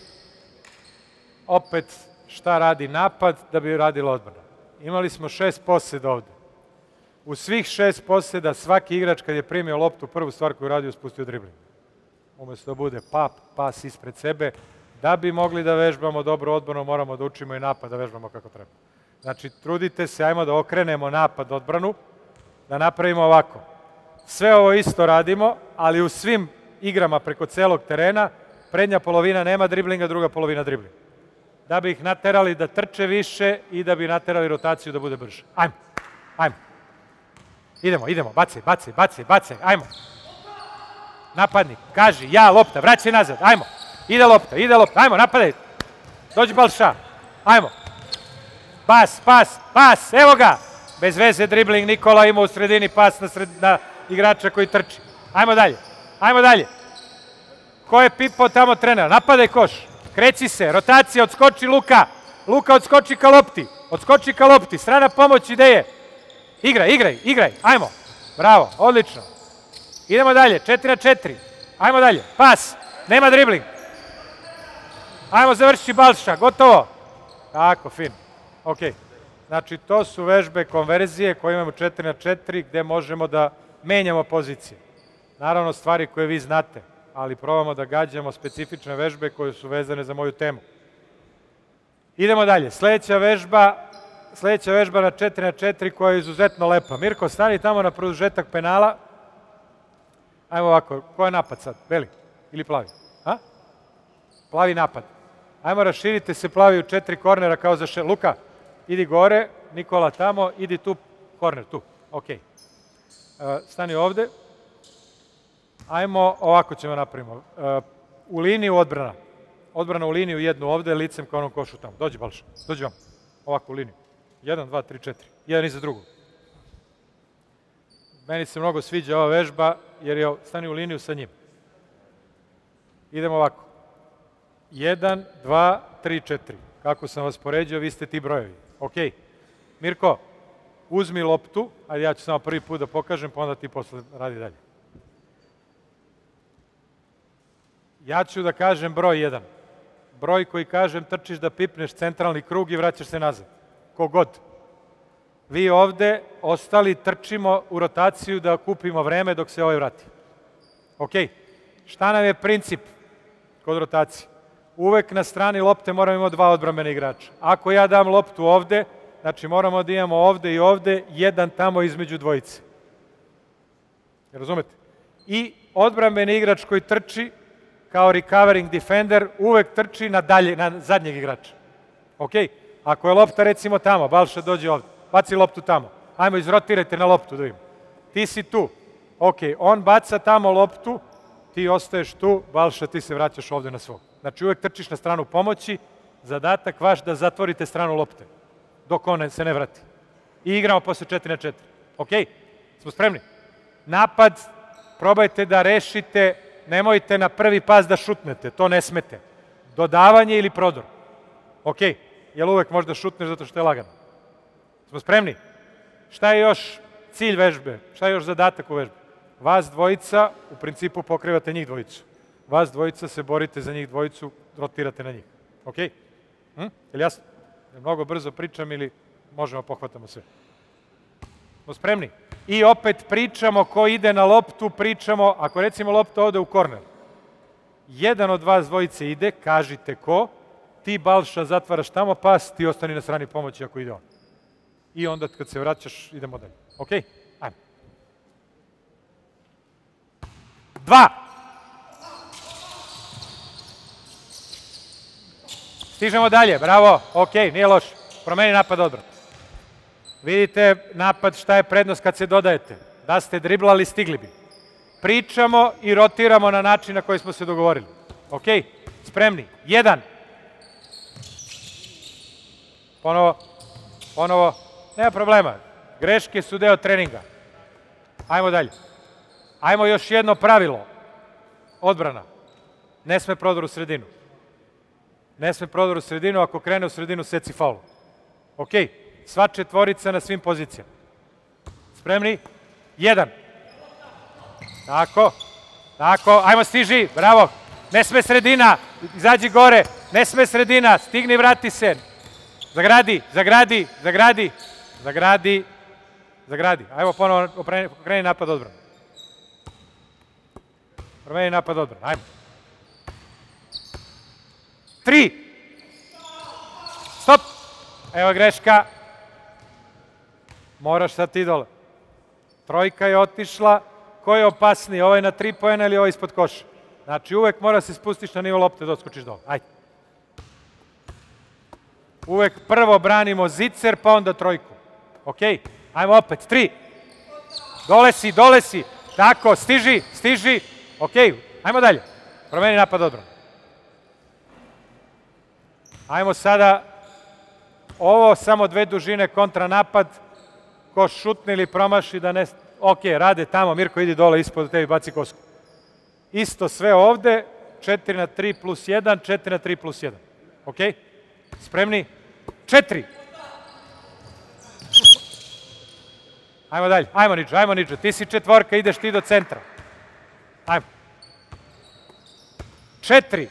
Opet šta radi napad da bi radila odbrana. Imali smo šest posjeda ovde. U svih šest posjeda svaki igrač kad je primio loptu, prvu stvar koju radio, spustio dribling. Umesto da bude pap, pas ispred sebe, da bi mogli da vežbamo dobro odbranu, moramo da učimo i napad, da vežbamo kako treba. Znači, trudite se, ajmo da okrenemo napad odbranu, da napravimo ovako. Sve ovo isto radimo, ali u svim igrama preko celog terena, prednja polovina nema driblinga, druga polovina driblinga. Da bi ih naterali da trče više i da bi naterali rotaciju da bude brže. Ajmo, ajmo. Idemo, idemo, bacaj, bacaj, bacaj, bacaj, ajmo. Napadnik, kaži, ja, lopta, vraćaj nazad, ajmo. Ide lopta, ide lopta, ajmo, napadaj. Dođi Balša, ajmo. Pas, pas, pas, evo ga. Bez veze dribling, Nikola ima u sredini pas na, sred, na igrača koji trči. Ajmo dalje, ajmo dalje. Ko je pipao tamo trenera? Napadaj koš, kreći se, rotacija, odskoči Luka. Luka odskoči ka lopti, odskoči ka lopti, strana pomoć, ideje. Igraj, igraj, igraj, ajmo. Bravo, odlično. Idemo dalje, četiri na četiri. Ajmo dalje, pas, nema dribling. Ajmo završi Balša, gotovo. Tako, fin, okej. Znači, to su vežbe konverzije koje imamo četiri na četiri gde možemo da menjamo pozicije. Naravno, stvari koje vi znate, ali probamo da gađamo specifične vežbe koje su vezane za moju temu. Idemo dalje. Sledeća vežba, sledeća vežba na četiri na četiri koja je izuzetno lepa. Mirko, stani tamo na produžetak penala. Ajmo ovako, ko je napad sad? Beli ili plavi? A? Plavi napad. Ajmo, raširite se plavi u četiri kornera kao za še... Luka, idi gore, Nikola tamo, idi tu, korner, tu. Ok. Stani ovde. Ajmo, ovako ćemo napravimo. U liniju odbrana. Odbrana u liniju jednu ovde, licem kao onom košu tamo. Dođi Balša, dođi vam. Ovako u liniju. Jedan, dva, tri, četiri. Jedan iza drugog. Meni se mnogo sviđa ova vežba, jer je stani u liniju sa njim. Idemo ovako. Jedan, dva, tri, četiri. Kako sam vas poređao, vi ste ti brojevi. Ok. Mirko, uzmi loptu, ajde ja ću samo prvi put da pokažem, pa onda ti posle radi dalje. Ja ću da kažem broj jedan. Broj koji kažem trčiš da pipneš centralni krug i vraćaš se nazad. Kogod. Vi ovde ostali trčimo u rotaciju da kupimo vreme dok se ovaj vrati. Ok. Šta nam je princip kod rotacije? Uvek na strani lopte moramo imati dva odbrambena igrača. Ako ja dam loptu ovde, znači moramo da imamo ovde i ovde, jedan tamo između dvojice. Razumete? I odbrambeni igrač koji trči kao recovering defender uvek trči na, dalje, na zadnjeg igrača. Ok? Ako je lopta recimo tamo, Balša dođe ovde, baci loptu tamo. Ajmo, izrotirajte na loptu da vidimo. Ti si tu. Ok, on baca tamo loptu, ti ostaješ tu, Balša, ti se vraćaš ovde na svog. Znači uvek trčiš na stranu pomoći, zadatak vaš da zatvorite stranu lopte, dok on se ne vrati. I igramo posle četiri na četiri. Ok? Smo spremni? Napad, probajte da rešite, nemojte na prvi pas da šutnete, to ne smete. Dodavanje ili prodor. Ok? Jel uvek možda šutneš zato što je lagano? Smo spremni? Šta je još cilj vežbe? Šta je još zadatak u vežbi? Vas dvojica, u principu pokrivate njih dvojicu. Vas dvojica se borite za njih dvojicu, rotirate na njih. Ok? Hm? Je li jasno? Mnogo brzo pričam ili možemo pohvatamo sve? Smo spremni? I opet pričamo ko ide na loptu, pričamo, ako recimo lopta ode u korner, jedan od vas dvojice ide, kažite ko, ti Balša zatvaraš tamo pas, ti ostani na strani pomoći ako ide on. I onda kad se vraćaš, idemo dalje. Ok? Ajmo. Dva. Stižemo dalje, bravo, ok, nije loš. Promeni napad odbranu. Vidite napad šta je prednost kad se dodajete. Da ste driblali, stigli bi. Pričamo i rotiramo na način na koji smo se dogovorili. Ok, spremni. Jedan. Ponovo, ponovo. Nema problema. Greške su deo treninga. Ajmo dalje. Ajmo još jedno pravilo. Odbrana. Ne sme prodor u sredinu. Ne sme prodor u sredinu, ako krene u sredinu, seci faul. Ok, sva četvorica na svim pozicijama. Spremni? Jedan. Tako, tako, ajmo stiži, bravo. Ne sme sredina, izađi gore, ne sme sredina, stigni, vrati se. Zagradi, zagradi, zagradi, zagradi, zagradi. Ajmo ponovo, okreni napad odbrana. Promeni napad odbrana, ajmo. Tri. Stop. Evo greška. Moraš sad ti dole. Trojka je otišla. Ko je opasniji? Ovaj na tri poena ili ovaj ispod koša? Znači uvek mora se spustiš na nivo lopte da odskočiš dole. Ajde. Uvek prvo branimo zicer, pa onda trojku. Ok? Ajmo opet. Tri. Dole si, dole si. Tako, stiži, stiži. Ok, ajmo dalje. Promeni napad odbranu. Ajmo sada ovo, samo dve dužine kontra napad. Ko šutne ili promaši da ne... Ok, rade tamo, Mirko, idi dole ispod tebi, baci kosku. Isto sve ovde, četiri na tri plus jedan, četiri na tri plus jedan. Ok? Spremni? četiri. Ajmo dalje, ajmo Niđo, ajmo Niđo, ti si četvorka, ideš ti do centra. Ajmo. četiri.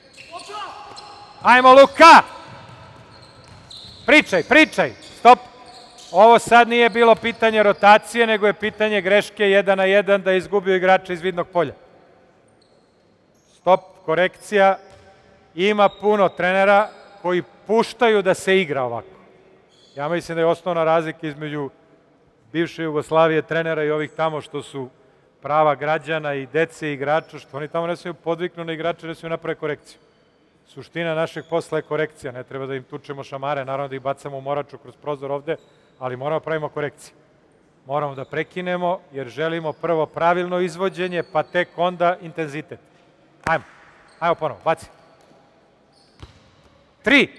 Ajmo Luka! Pričaj, pričaj, stop. Ovo sad nije bilo pitanje rotacije, nego je pitanje greške jedan na jedan da je izgubio igrača iz vidnog polja. Stop, korekcija. Ima puno trenera koji puštaju da se igra ovako. Ja mislim da je osnovna razlika između bivše Jugoslavije trenera i ovih tamo što su prava građana i dece i igrača, što oni tamo ne smiju podviknu na igrače, ne smiju naprave korekciju. Suština našeg posla je korekcija, ne treba da im tučemo šamare, naravno da ih bacamo u moraču kroz prozor ovde, ali moramo da pravimo korekcije. Moramo da prekinemo jer želimo prvo pravilno izvođenje, pa tek onda intenzitet. Ajmo, ajmo ponovo, baci. Tri.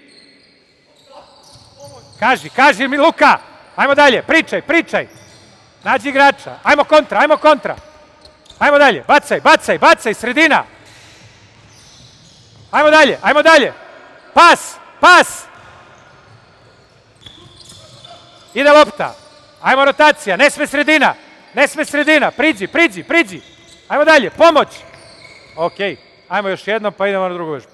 Kaži, kaži mi Luka, ajmo dalje, pričaj, pričaj. Nađi igrača, ajmo kontra, ajmo kontra. Ajmo dalje, bacaj, bacaj, bacaj, sredina. Ajmo dalje, ajmo dalje. Pas, pas. Ide lopta. Ajmo rotacija, ne sme sredina. Ne sme sredina, priđi, priđi, priđi. Ajmo dalje, pomoć. Ok, ajmo još jednom pa idemo na drugu vežbu.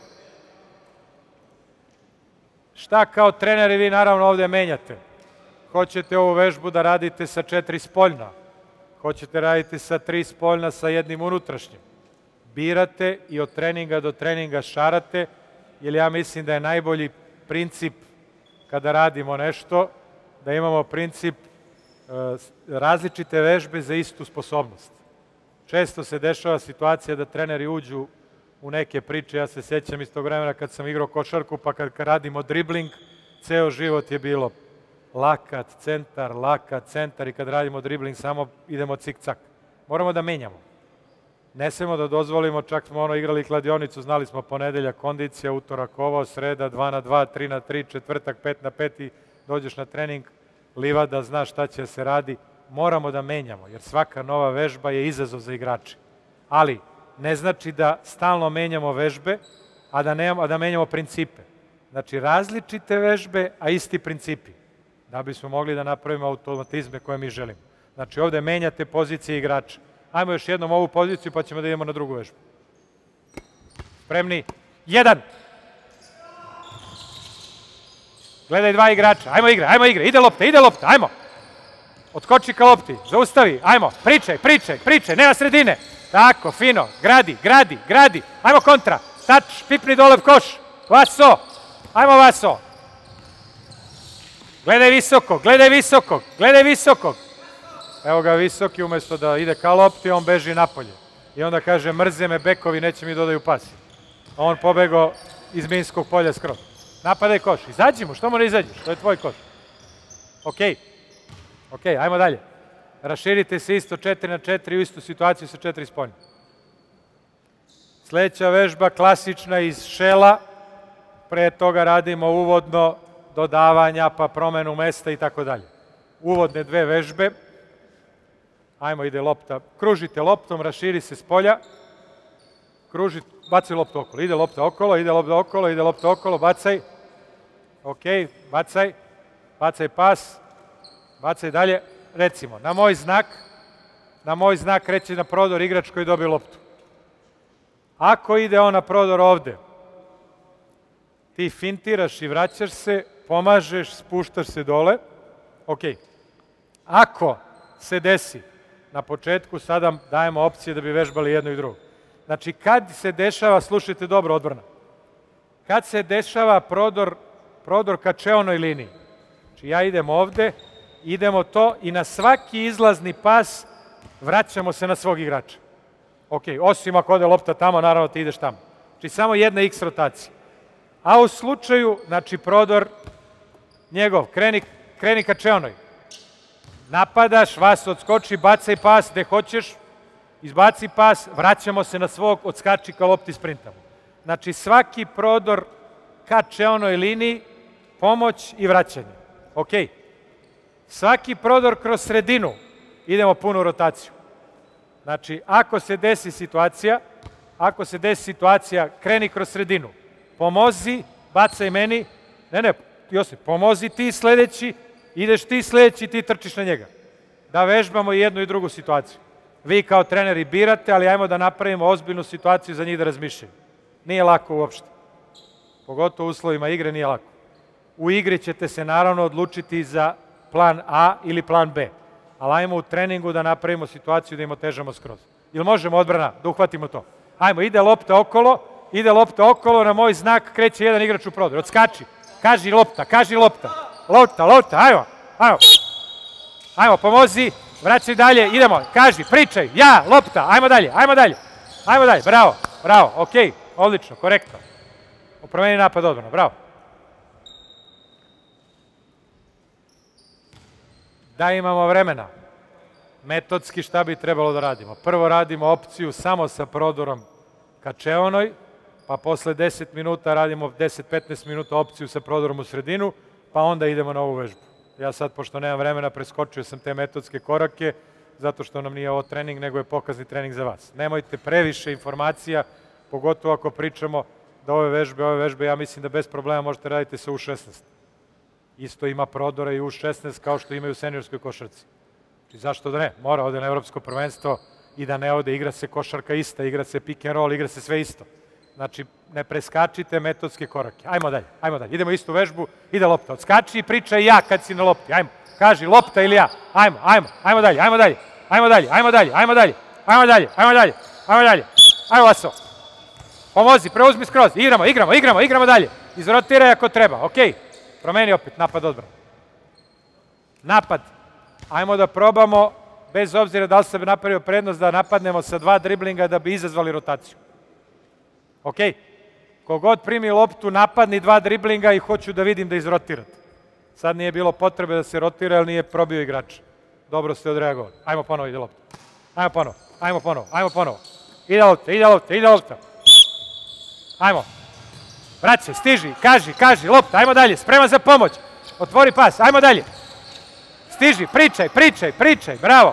Šta kao treneri vi naravno ovde menjate? Hoćete ovu vežbu da radite sa četiri spoljna. Hoćete raditi sa tri spoljna sa jednim unutrašnjim. Birate i od treninga do treninga šarate, jer ja mislim da je najbolji princip kada radimo nešto, da imamo princip različite vežbe za istu sposobnost. Često se dešava situacija da treneri uđu u neke priče, ja se sjećam iz tog vremena kad sam igrao košarku, pa kad radimo dribling, ceo život je bilo lakat, centar, lakat, centar i kad radimo dribling samo idemo cik-cak. Moramo da menjamo. Ne smemo da dozvolimo, čak smo ono igrali kladionicu, znali smo ponedeljak kondicija, utorak ovo, sreda dva na dva, tri na tri, četvrtak pet na pet i dođeš na trening, livada, znaš šta će se radi. Moramo da menjamo, jer svaka nova vežba je izazov za igrače. Ali ne znači da stalno menjamo vežbe, a da, ne, a da menjamo principe. Znači različite vežbe, a isti principi, da bismo mogli da napravimo automatizme koje mi želimo. Znači ovde menjate pozicije igrača. Ajmo još jednom ovu poziciju pa ćemo da idemo na drugu vežbu. Spremni? Jedan! Gledaj dva igrača, ajmo igra, ajmo igra, ide lopta, ide lopta, ajmo! Odskoči ka lopti, zaustavi, ajmo, pričaj, pričaj, pričaj, nema sredine! Tako, fino, gradi, gradi, gradi, ajmo kontra, tač, pipni dole v koš, Vaso, ajmo Vaso! Gledaj visokog, gledaj visokog, gledaj visokog! Evo ga visoki, umjesto da ide ka lopti, on beži napolje. I onda kaže, mrze me bekovi, neće mi dodaju pas. A on pobegao iz minskog polja skroz. Napadaj koš, izađi mu, što mu ne izađeš? To je tvoj koš. Okej, okej, ajmo dalje. Raširite se isto četiri na četiri u istu situaciju sa četiri spoljne. Sljedeća vežba, klasična iz šela. Pre toga radimo uvodno dodavanja, pa promenu mesta i tako dalje. Uvodne dve vežbe. Ajmo, ide lopta. Kružite loptom, raširi se s polja. Kruži, bacaj loptu okolo. Ide lopta okolo, ide lopta okolo, ide lopta okolo, bacaj. Ok, bacaj. Bacaj pas. Bacaj dalje. Recimo, na moj znak, na moj znak kreće na prodor igrač koji dobije loptu. Ako ide on na prodor ovde, ti fintiraš i vraćaš se, pomažeš, spuštaš se dole. Ok. Ako se desi, na početku sada dajemo opcije da bi vežbali jedno i drugo. Znači, kad se dešava, slušajte dobro odbrana, kad se dešava prodor, prodor ka čeonoj liniji, znači ja idem ovde, idemo to i na svaki izlazni pas vraćamo se na svog igrača. Ok, osim ako ode lopta tamo, naravno ti ideš tamo. Znači samo jedna x rotacija. A u slučaju, znači prodor njegov, kreni, kreni ka čeonoj. Napadaš, vas odskoči, bacaj pas gde hoćeš, izbaci pas, vraćamo se na svog, odskači ka lopti, sprintamo. Znači svaki prodor ka čeonoj liniji, pomoć i vraćanje. Ok. Svaki prodor kroz sredinu, idemo punu rotaciju. Znači, ako se desi situacija, ako se desi situacija, kreni kroz sredinu, pomozi, bacaj meni, ne, ne, Josip, pomozi ti sledeći, ideš ti sledeći, ti trčiš na njega. Da vežbamo jednu i drugu situaciju. Vi kao treneri birate, ali ajmo da napravimo ozbiljnu situaciju za njih da razmišljaju. Nije lako uopšte. Pogotovo u uslovima igre nije lako. U igri ćete se naravno odlučiti za plan A ili plan B. Ali ajmo u treningu da napravimo situaciju da im otežamo skroz. Ili možemo odbrana da uhvatimo to? Ajmo, ide lopta okolo, ide lopta okolo, na moj znak kreće jedan igrač u prodor. Odskači, kaži lopta, kaži lopta. Lopta, lopta, ajmo, ajmo. Ajmo, pomozi, vraćaj dalje, idemo, kaži, pričaj, ja, lopta, ajmo dalje, ajmo dalje. Ajmo dalje, bravo, bravo, okej, odlično, korektno. Promeni napad odbrana, bravo. Da imamo vremena, metodski šta bi trebalo da radimo? Prvo radimo opciju samo sa prodorom ka čeonoj, pa posle deset minuta radimo deset do petnaest minuta opciju sa prodorom u sredinu, pa onda idemo na ovu vežbu. Ja sad, pošto nemam vremena, preskočio sam te metodske korake, zato što nam nije ovo trening, nego je pokazni trening za vas. Nemojte previše informacija, pogotovo ako pričamo da ove vežbe, ove vežbe, ja mislim da bez problema možete raditi sa U šesnaest. Isto ima prodora i U šesnaest kao što imaju u seniorskoj košarci. I zašto da ne? Mora ode na evropsko prvenstvo i da ne ode, igra se košarka ista, igra se pick and roll, igra se sve isto. Znači, ne preskačite metodske korake. Ajmo dalje, ajmo dalje. Idemo istu vežbu, ide lopta. Odskači i pričaj ja kad si na lopti. Ajmo, kaži lopta ili ja. Ajmo, ajmo, ajmo dalje, ajmo dalje. Ajmo dalje, ajmo dalje, ajmo dalje. Ajmo dalje, ajmo dalje, ajmo dalje. Ajmo Vaso. Pomozi, preuzmi skroz. Igramo, igramo, igramo, igramo dalje. Izrotiraj ako treba, okej. Promeni opet, napad odbrana. Napad. Ajmo da probamo, bez obzira da li sam napravio prednost, da napadnemo sa dva driblinga da bi izazvali rotaciju. Ok? Kogod primi loptu, napadni dva driblinga i hoću da vidim da izrotirate. Sad nije bilo potrebe da se rotira, jer nije probio igrač. Dobro ste odreagovali. Ajmo ponovo, ide lopta. Ajmo ponovo, ajmo ponovo, ajmo ponovo. Ide lopta, ide lopta, ide lopta. Ajmo. Vraćaj, stiži, kaži, kaži, lopta, ajmo dalje, spreman za pomoć. Otvori pas, ajmo dalje. Stiži, pričaj, pričaj, pričaj, bravo.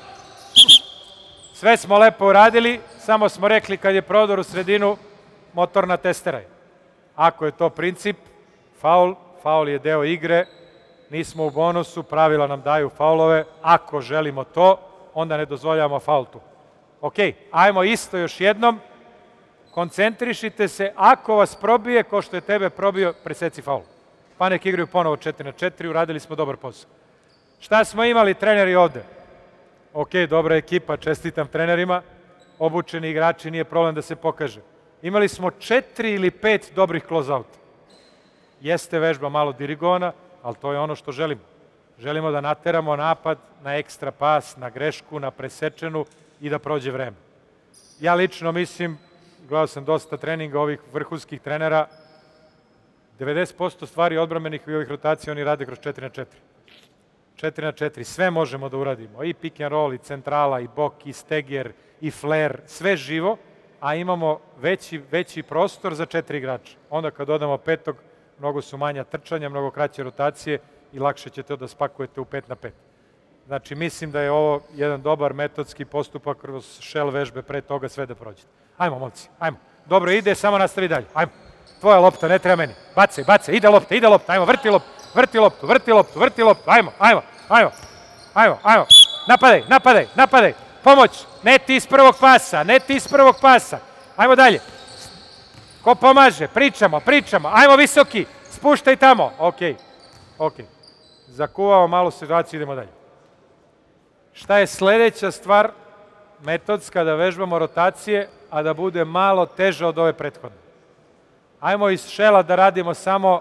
Sve smo lepo uradili, samo smo rekli kad je prodor u sredinu, motorna testera je. Ako je to princip, faul, faul je deo igre, nismo u bonusu, pravila nam daju faulove, ako želimo to, onda ne dozvoljavamo faul tu. Ok, ajmo isto još jednom, koncentrišite se, ako vas probije, ko što je tebe probio, preseci faul. Pa nek igraju ponovo četiri na četiri, uradili smo dobar posao. Šta smo imali treneri ovde? Ok, dobra ekipa, čestitam trenerima, obučeni igrači, nije problem da se pokaže. Imali smo četiri ili pet dobrih close-outa. Jeste vežba malo dirigovana, ali to je ono što želimo. Želimo da nateramo napad na ekstra pas, na grešku, na presečenu i da prođe vreme. Ja lično mislim, gledao sam dosta treninga ovih vrhunskih trenera, devedeset posto stvari odbrambenih i ovih rotacija oni rade kroz četiri na četiri. četiri na četiri, sve možemo da uradimo, i pick and roll, i centrala, i bok, i steger, i flare, sve živo, a imamo veći, veći prostor za četiri igrača. Onda kad dodamo petog, mnogo su manja trčanja, mnogo kraće rotacije i lakše ćete da spakujete u pet na pet. Znači, mislim da je ovo jedan dobar metodski postupak kroz shell vežbe, pre toga sve da prođete. Ajmo, momci, ajmo. Dobro ide, samo nastavi dalje. Ajmo. Tvoja lopta, ne treba meni. Bacaj, bacaj, ide lopta, ide lopta, ajmo, vrti loptu, vrti loptu, vrti loptu, vrti loptu, ajmo, ajmo, ajmo, ajmo, ajmo. Napadaj, napadaj, napadaj. Pomoć, ne ti iz prvog pasa, ne ti iz prvog pasa. Ajmo dalje. Ko pomaže? Pričamo, pričamo. Ajmo visoki, spuštaj tamo. Ok, ok. Zakuvao malo situaciju, idemo dalje. Šta je sledeća stvar, metodska, da vežbamo rotacije, a da bude malo teže od ove prethodne. Ajmo iz šela da radimo samo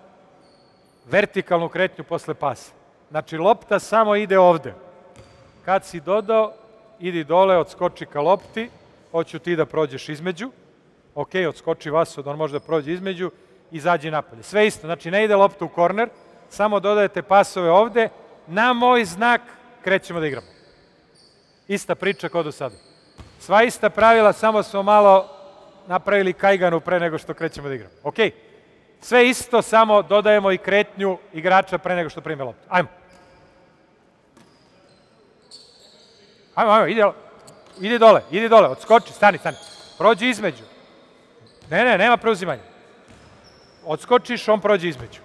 vertikalnu kretnju posle pasa. Znači, lopta samo ide ovde. Kad si dodao, idi dole, odskoči ka lopti, hoću ti da prođeš između. Ok, odskoči Vaso da on može da prođe između, izađi napolje. Sve isto, znači ne ide lopta u korner, samo dodajete pasove ovde, na moj znak krećemo da igramo. Ista priča kao do sada. Sva ista pravila, samo smo malo napravili kajganu pre nego što krećemo da igramo. Ok, sve isto, samo dodajemo i kretnju igrača pre nego što prime loptu. Ajmo. Ajmo, ajmo, ide, ide dole, ide dole, odskoči, stani, stani. Prođi između. Ne, ne, nema preuzimanja. Odskočiš, on prođe između.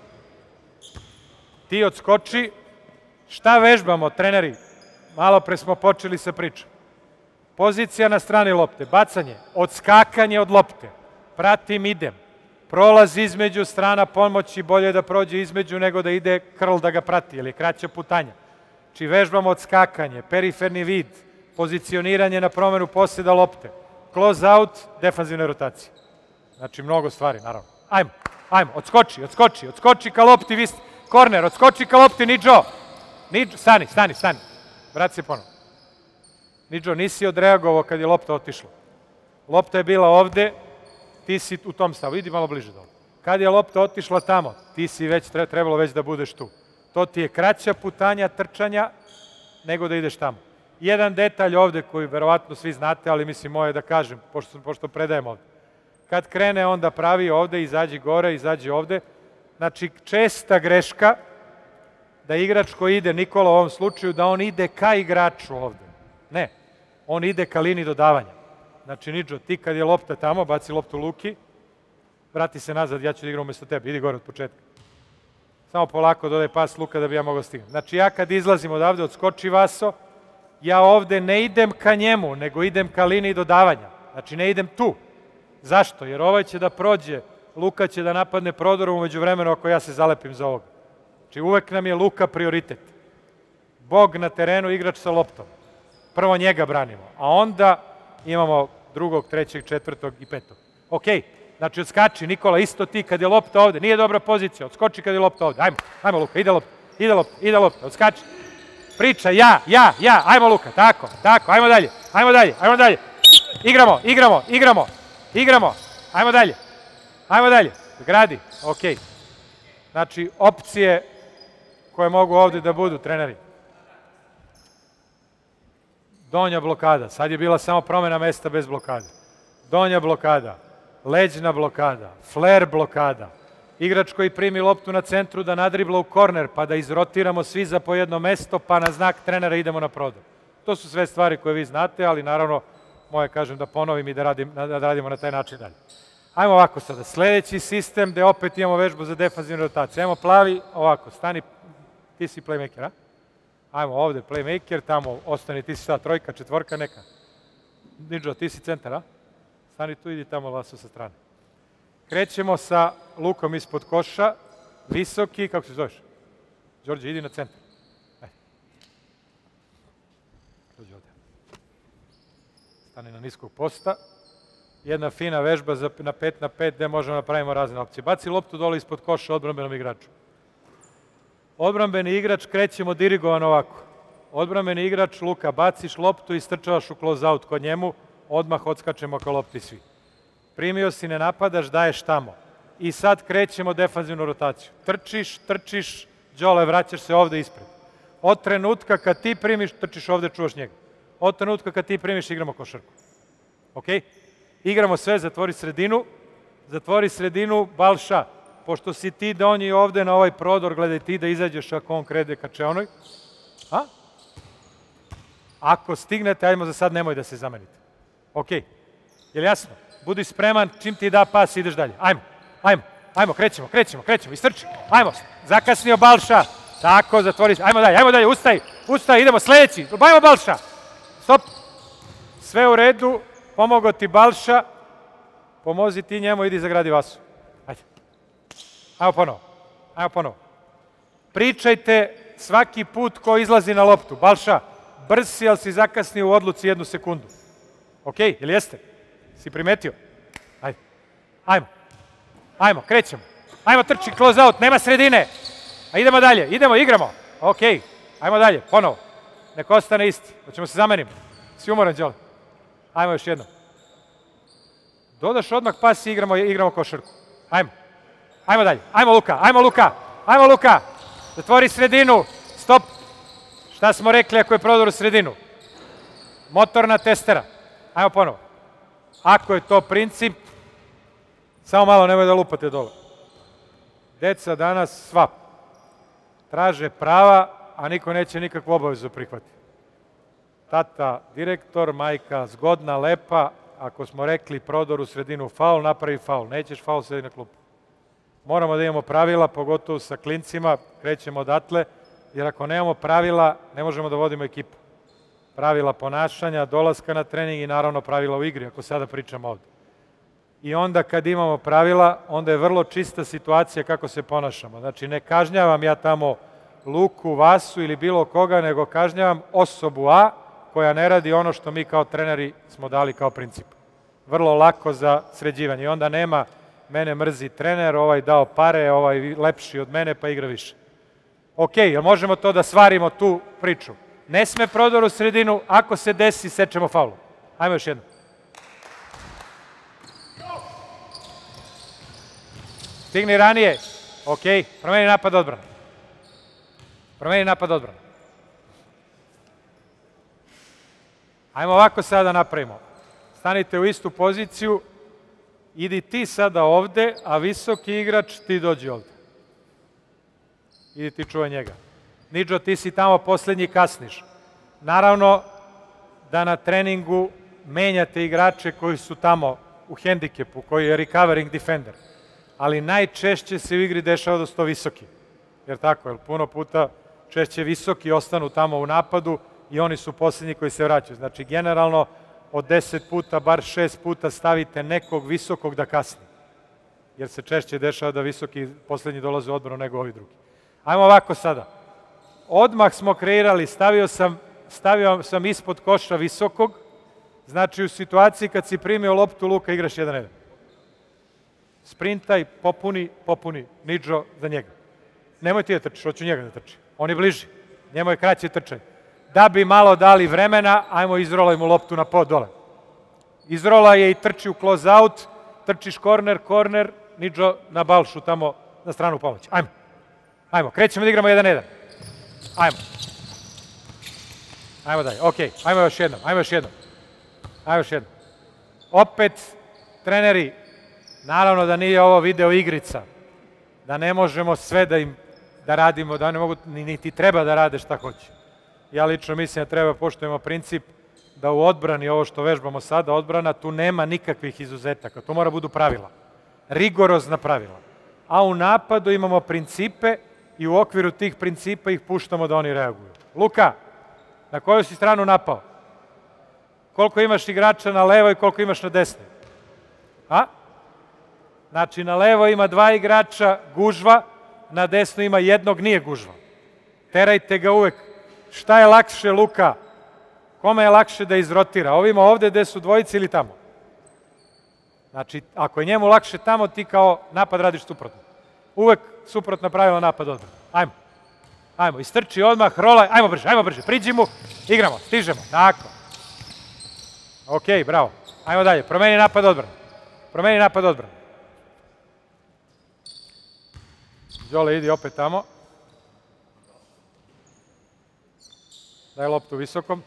Ti odskoči. Šta vežbamo, treneri? Malo pre smo počeli sa pričom. Pozicija na strani lopte, bacanje, odskakanje od lopte. Pratim, idem. Prolaz između strana pomoći, bolje da prođe između nego da ide krl da ga prati, jer je kraća putanja. Či vežbamo odskakanje, periferni vid, pozicioniranje na promenu posjeda lopte, close out, defanzivne rotacije. Znači, mnogo stvari, naravno. Ajmo, ajmo, odskoči, odskoči, odskoči ka lopti, vi korner, odskoči ka lopti, Nidžo. Nidžo, stani, stani, stani. Vrati se ponovno. Nidžo, nisi odreagovao kad je lopta otišla. Lopta je bila ovde, ti si u tom stavu, idi malo bliže dole. Kad je lopta otišla tamo, ti si već, trebalo već da budeš tu. To ti je kraća putanja trčanja nego da ideš tamo. Jedan detalj ovde koji verovatno svi znate, ali mislim moje da kažem, pošto, pošto predajem ovde. Kad krene onda pravi ovde, izađi gore, izađi ovde. Znači, česta greška da igrač koji ide, Nikola u ovom slučaju, da on ide ka igraču ovde. Ne, on ide ka liniji dodavanja. Znači, Nidžo, ti kad je lopta tamo, baci loptu Luki, vrati se nazad, ja ću da igram umesto tebe, idi gore od početka. Samo polako dodaj pas Luka da bi ja mogao stignuti. Znači, ja kad izlazim odavde, odskoči Vaso, ja ovde ne idem ka njemu, nego idem ka liniji dodavanja. Znači, ne idem tu. Zašto? Jer ovaj će da prođe, Luka će da napadne prodorom umeđu vremenu ako ja se zalepim za ovoga. Znači, uvek nam je Luka prioritet. Bog na terenu, igrač sa loptom. Prvo njega branimo, a onda imamo drugog, trećeg, četvrtog i petog. Okej. Znači, odskači, Nikola, isto ti, kad je lopta ovde, nije dobra pozicija, odskoči kad je lopta ovde, ajmo, ajmo Luka, ide lopta, ide lopta, ide lopta, odskači, priča, ja, ja, ja, ajmo Luka, tako, tako, ajmo dalje, ajmo dalje, ajmo dalje, igramo, igramo, igramo, igramo, ajmo dalje, ajmo dalje, gradi, okej. Znači, opcije koje mogu ovde da budu, treneri. Donja blokada, sad je bila samo promena mesta bez blokade. Donja blokada. Leđna blokada, flare blokada, igrač koji primi loptu na centru da nadribla u korner, pa da izrotiramo svi za po jedno mesto, pa na znak trenera idemo na prodor. To su sve stvari koje vi znate, ali naravno, moje kažem da ponovim i da, radim, da radimo na taj način dalje. Ajmo ovako sada, sledeći sistem gde opet imamo vežbu za defanzivnu rotaciju. Ajmo plavi, ovako, stani ti si playmaker, a? Ajmo ovde, playmaker, tamo ostani, ti si šta, trojka, četvorka, neka. Nidžo, ti si centar, a? Stani tu, idi tamo Laso sa strane. Krećemo sa Lukom ispod koša, visoki, kako se zoveš? Đorđe, idi na centar. Ajde. Dođi ovde. Stani na niskog posta. Jedna fina vežba za, na pet na pet gde možemo da pravimo razne opcije. Baci loptu dole ispod koša odbrambenom igraču. Odbrambeni igrač, krećemo dirigovan ovako. Odbrambeni igrač, Luka, baciš loptu i strčavaš u close-out kod njemu, odmah odskačemo ka lopti svi. Primio si, ne napadaš, daješ tamo. I sad krećemo defanzivnu rotaciju. Trčiš, trčiš, Đole, vraćaš se ovde ispred. Od trenutka kad ti primiš, trčiš ovde, čuvaš njega. Od trenutka kad ti primiš, igramo košarku. Ok? Igramo sve, zatvori sredinu, zatvori sredinu, Balša, pošto si ti donji ovde na ovaj prodor, gledaj ti da izađeš ako on krede ka čeonoj. A? Ako stignete, ajmo za sad, nemoj da se zamenite. Ok? Je li jasno? Budi spreman, čim ti da pas, ideš dalje. Ajmo, ajmo, ajmo, krećemo, krećemo, krećemo, istrči. Ajmo, zakasnio Balša. Tako, zatvori, ajmo dalje, ajmo dalje, ustaj, ustaj, idemo, sledeći. Ajmo Balša. Stop. Sve u redu, pomogao ti Balša. Pomozi ti njemu, idi zagradi Vasu. Ajde. Ajmo ponovo, ajmo ponovo. Pričajte svaki put ko izlazi na loptu. Balša, brz si, ali si zakasnio u odluci jednu sekundu. Ok, jel jeste? Si primetio? Ajde. Ajmo. Ajmo, krećemo. Ajmo, trči, close out, nema sredine. A idemo dalje, idemo, igramo. Ok, ajmo dalje, ponovo. Nek ostane isti. Hoćemo se zamenimo. Si umoran, Đole. Ajmo još jedno. Dodaš odmah pas i igramo, igramo košarku. Ajmo. Ajmo dalje. Ajmo Luka, ajmo Luka. Ajmo Luka. Zatvori sredinu. Stop. Šta smo rekli ako je prodor u sredinu? Motorna testera. Ajmo ponovo. Ako je to princip, samo malo nemoj da lupate dole. Deca danas sva traže prava, a niko neće nikakvu obavezu prihvatiti. Tata direktor, majka zgodna, lepa, ako smo rekli prodor u sredinu faul, napravi faul. Nećeš faul, sedi na klupu. Moramo da imamo pravila, pogotovo sa klincima, krećemo odatle, jer ako nemamo pravila, ne možemo da vodimo ekipu. Pravila ponašanja, dolaska na trening i naravno pravila u igri, ako sada pričamo ovde. I onda kad imamo pravila, onda je vrlo čista situacija kako se ponašamo. Znači, ne kažnjavam ja tamo Luku, Vasu ili bilo koga, nego kažnjavam osobu A koja ne radi ono što mi kao treneri smo dali kao princip. Vrlo lako za sređivanje. I onda nema mene mrzi trener, ovaj dao pare, ovaj lepši od mene pa igra više. Ok, jel možemo to da svarimo tu priču? Ne sme prodor u sredinu, ako se desi, sečemo faulu. Ajmo još jedno. Stigni ranije. Ok, promeni napad odbrana. Promeni napad odbrana. Ajmo ovako sada napravimo. Stanite u istu poziciju. Idi ti sada ovde, a visoki igrač ti dođi ovde. Idi ti čuvaj njega. Nidžo, ti si tamo poslednji, kasniš. Naravno da na treningu menjate igrače koji su tamo u hendikepu, koji je recovering defender. Ali najčešće se u igri dešava da su to visoki. Jer tako, jer puno puta češće visoki ostanu tamo u napadu i oni su poslednji koji se vraćaju. Znači, generalno, od deset puta, bar šest puta stavite nekog visokog da kasni. Jer se češće dešava da visoki poslednji dolaze u odbranu nego ovi drugi. Ajmo ovako sada. Odmah smo kreirali, stavio sam, stavio sam ispod koša visokog, znači u situaciji kad si primio loptu, Luka, igraš jedan jedan. Sprintaj, popuni, popuni, Nidžo za njega. Nemoj ti da trčiš, hoću njega da trči. On je bliži, njemu je kraće trčanje. Da bi malo dali vremena, ajmo izrolaj mu loptu na pod dole. Izrola je i trči u close out, trčiš korner, korner, Nidžo na Balšu tamo na stranu pomoći. Ajmo, ajmo, krećemo da igramo jedan jedan. Ajmo. Ajmo dalje, ok, ajmo još jednom, ajmo još jednom. Ajmo još jednom. Opet, treneri, naravno da nije ovo video igrica, da ne možemo sve da im da radimo, da ne mogu, niti treba da rade šta hoće. Ja lično mislim da treba poštujemo princip da u odbrani, ovo što vežbamo sada, odbrana, tu nema nikakvih izuzetaka, to mora budu pravila. Rigorozna pravila. A u napadu imamo principe i u okviru tih principa ih puštamo da oni reaguju. Luka, na koju si stranu napao? Koliko imaš igrača na levo i koliko imaš na desno? A? Znači, na levo ima dva igrača, gužva, na desno ima jednog, nije gužva. Terajte ga uvek. Šta je lakše, Luka? Kome je lakše da izrotira? Ovima ovde gde su dvojice ili tamo? Znači, ako je njemu lakše tamo, ti kao napad radiš suprotno. Uvek suprotna pravila napad odbrana. Ajmo. Ajmo, istrči odmah, rolaj, ajmo brže, ajmo brže, priđi mu, igramo, stižemo, tako. Ok, bravo. Ajmo dalje, promeni napad odbrana. Promeni napad odbrana. Đole, idi opet tamo. Daj loptu visokom.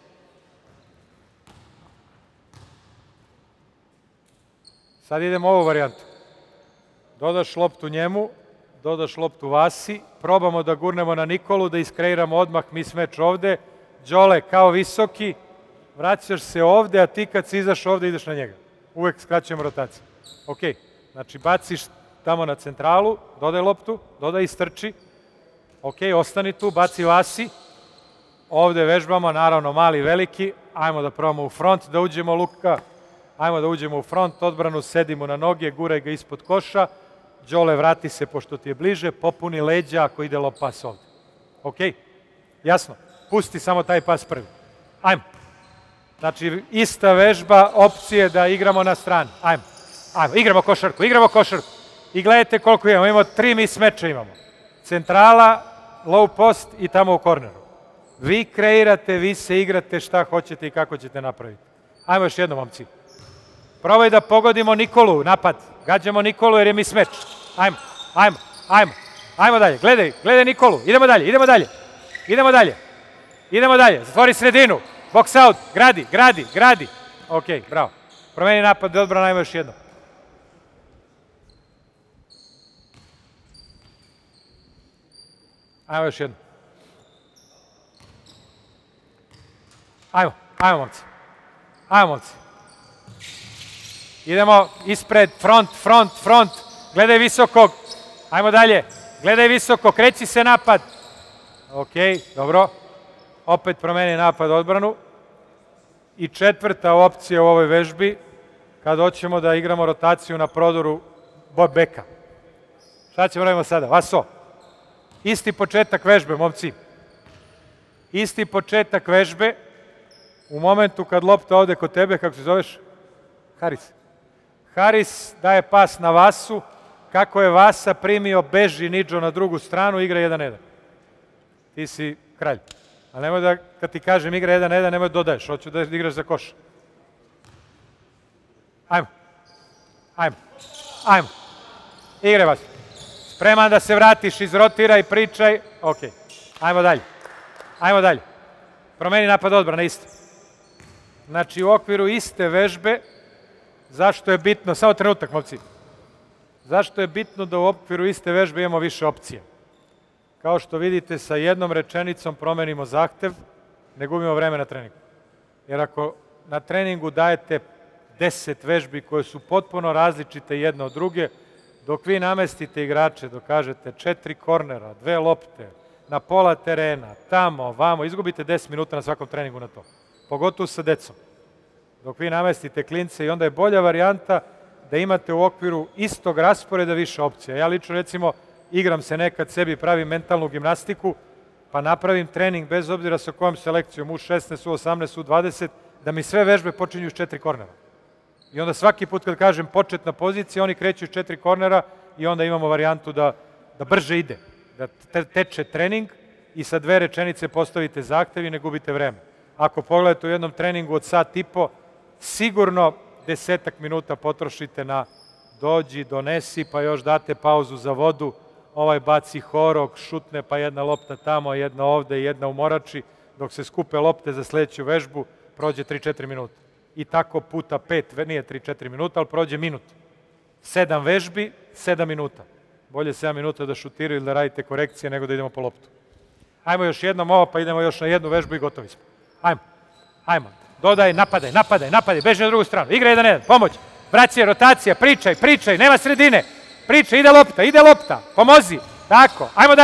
Sad idemo ovu varijantu. Dodaš loptu njemu, dodaš loptu Vasi, probamo da gurnemo na Nikolu, da iskreiramo odmah mi smeč ovde. Đole, kao visoki, vraćaš se ovde, a ti kad si izaš ovde ideš na njega. Uvek skraćujemo rotaciju. Ok, znači baciš tamo na centralu, dodaj loptu, dodaj i strči. Ok, ostani tu, baci Vasi. Ovde vežbamo, naravno mali, veliki. Ajmo da probamo u front, da uđemo Luka. Ajmo da uđemo u front, odbranu, sedimo na noge, guraj ga ispod koša. Đole, vrati se pošto ti je bliže, popuni leđa ako ide lop pas ovde. Ok? Jasno? Pusti samo taj pas prvi. Ajmo. Znači, ista vežba, opcije da igramo na strani. Ajmo. Ajmo, igramo košarku, igramo košarku. I gledajte koliko imamo. Imamo tri mis meča imamo. Centrala, low post i tamo u korneru. Vi kreirate, vi se igrate šta hoćete i kako ćete napraviti. Ajmo još jednom, momci. Probaj da pogodimo Nikolu, napad. Gađamo Nikolu jer je mis meč. Ajmo, ajmo, ajmo. Ajmo dalje, gledaj, gledaj Nikolu. Idemo dalje, idemo dalje. Idemo dalje. Idemo dalje, zatvori sredinu. Box out, gradi, gradi, gradi. Ok, bravo. Promeni napad, odbrana, ajmo još jednom. Ajmo još jednom. Ajmo, ajmo momci. Ajmo momci. Idemo ispred, front, front, front. Gledaj visokog. Ajmo dalje. Gledaj visoko, kreći se napad. Ok, dobro. Opet promeni napad odbranu. I četvrta opcija u ovoj vežbi, kad hoćemo da igramo rotaciju na prodoru beka. Šta ćemo radimo sada? Vaso. Isti početak vežbe, momci. Isti početak vežbe. U momentu kad lopta ode kod tebe, kako se zoveš? Haris. Haris daje pas na Vasu. Kako je Vasa primio, beži Nidžo na drugu stranu, igra jedan jedan. Ti si kralj. A nemoj da, kad ti kažem igra jedan jedan, nemoj da dodaješ. Hoću da igraš za koš. Ajmo. Ajmo. Ajmo. Igre Vasu. Spreman da se vratiš, izrotiraj, pričaj. Ok. Ajmo dalje. Ajmo dalje. Promeni napad odbrana isto. Znači, u okviru iste vežbe, zašto je bitno, samo trenutak, momci, zašto je bitno da u okviru iste vežbe imamo više opcija? Kao što vidite, sa jednom rečenicom promenimo zahtev, ne gubimo vreme na treningu. Jer ako na treningu dajete deset vežbi koje su potpuno različite jedna od druge, dok vi namestite igrače, dok kažete četiri kornera, dve lopte, na pola terena, tamo, vamo, izgubite deset minuta na svakom treningu na to. Pogotovo sa decom. Dok vi namestite klince i onda je bolja varijanta da imate u okviru istog rasporeda više opcija. Ja lično recimo igram se nekad sebi, pravim mentalnu gimnastiku, pa napravim trening bez obzira sa kojom selekcijom, u šesnaest, u osamnaest, u dvadeset, da mi sve vežbe počinju iz četiri kornera. I onda svaki put kad kažem početna pozicija, oni kreću iz četiri kornera i onda imamo varijantu da, da brže ide, da teče trening i sa dve rečenice postavite zahtev i ne gubite vreme. Ako pogledate u jednom treningu od sat i po, sigurno desetak minuta potrošite na dođi, donesi, pa još date pauzu za vodu, ovaj baci horog, šutne, pa jedna lopta tamo, jedna ovde, jedna u morači, dok se skupe lopte za sledeću vežbu, prođe tri četiri minuta. I tako puta pet, nije tri četiri minuta, ali prođe minut. Sedam vežbi, sedam minuta. Bolje sedam minuta da šutiraju ili da radite korekcije nego da idemo po loptu. Ajmo još jednom ovo, pa idemo još na jednu vežbu i gotovi smo. Ajmo, ajmo. Dodaj, napadaj, napadaj, napadaj, beži na drugu stranu. Igra jedan jedan, pomoć. Vraćaj, rotacija, pričaj, pričaj, nema sredine. Pričaj, ide lopta, ide lopta, pomozi. Tako, ajmo dalje.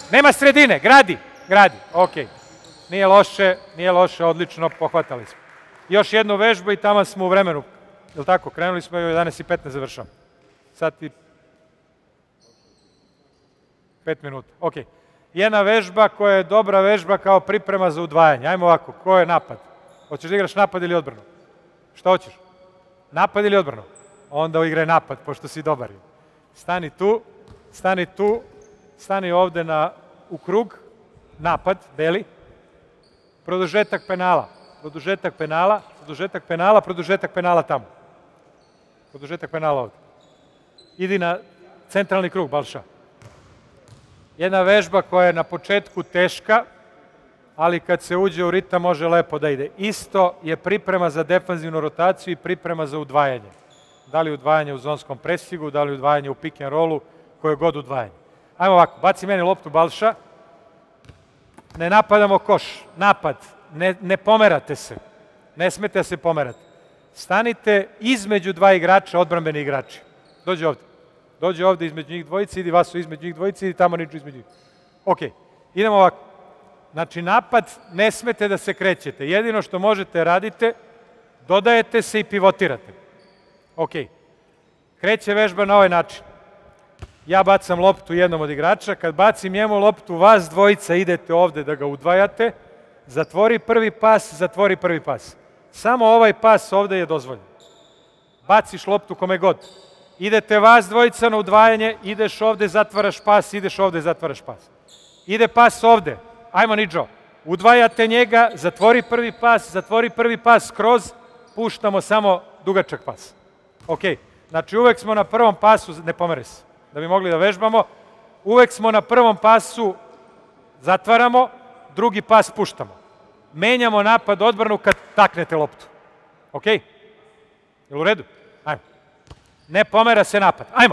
nema sredine, gradi, gradi, ok. Nije loše, nije loše, odlično, pohvatali smo. Još jednu vežbu i tamo smo u vremenu, je li tako, krenuli smo i u jedanaest i petnaest završamo. Sad i pet minuta, ok. Jedna vežba koja je dobra vežba kao priprema za udvajanje. Ajmo ovako, ko je napad? Hoćeš da igraš napad ili odbranu? Šta hoćeš? Napad ili odbranu? Onda igraj napad, pošto si dobar. Stani tu, stani tu, stani ovde na, u krug, napad, beli, produžetak penala, produžetak penala, produžetak penala, produžetak penala tamo. Produžetak penala ovde. Idi na centralni krug, Balša. Jedna vežba koja je na početku teška, ali kad se uđe u ritam može lepo da ide. Isto je priprema za defanzivnu rotaciju i priprema za udvajanje. Da li udvajanje u zonskom presigu, da li udvajanje u pick and rollu, koje god udvajanje. Ajmo ovako, baci meni loptu, Balša. Ne napadamo koš, napad, ne, ne pomerate se. Ne smete da se pomerate. Stanite između dva igrača, odbrambeni igrači. Dođi ovde. Dođi ovde između njih dvojice, idi Vasu između njih dvojice, idi tamo niču između njih. Ok, idemo ovako. Znači, napad, ne smete da se krećete. Jedino što možete radite, dodajete se i pivotirate. Ok, kreće vežba na ovaj način. Ja bacam loptu jednom od igrača, kad bacim njemu loptu, vas dvojica idete ovde da ga udvajate, zatvori prvi pas, zatvori prvi pas. Samo ovaj pas ovde je dozvoljen. Baciš loptu kome god. Idete vas dvojica na udvajanje, ideš ovde, zatvaraš pas, ideš ovde, zatvaraš pas. Ide pas ovde, ajmo Nidžo, udvajate njega, zatvori prvi pas, zatvori prvi pas, kroz, puštamo samo dugačak pas. Ok, znači uvek smo na prvom pasu, ne pomere se, da bi mogli da vežbamo, uvek smo na prvom pasu, zatvaramo, drugi pas puštamo. Menjamo napad, odbranu kad taknete loptu. Ok? Je li u redu? Ajmo. Ne pomera se napad. Ajmo.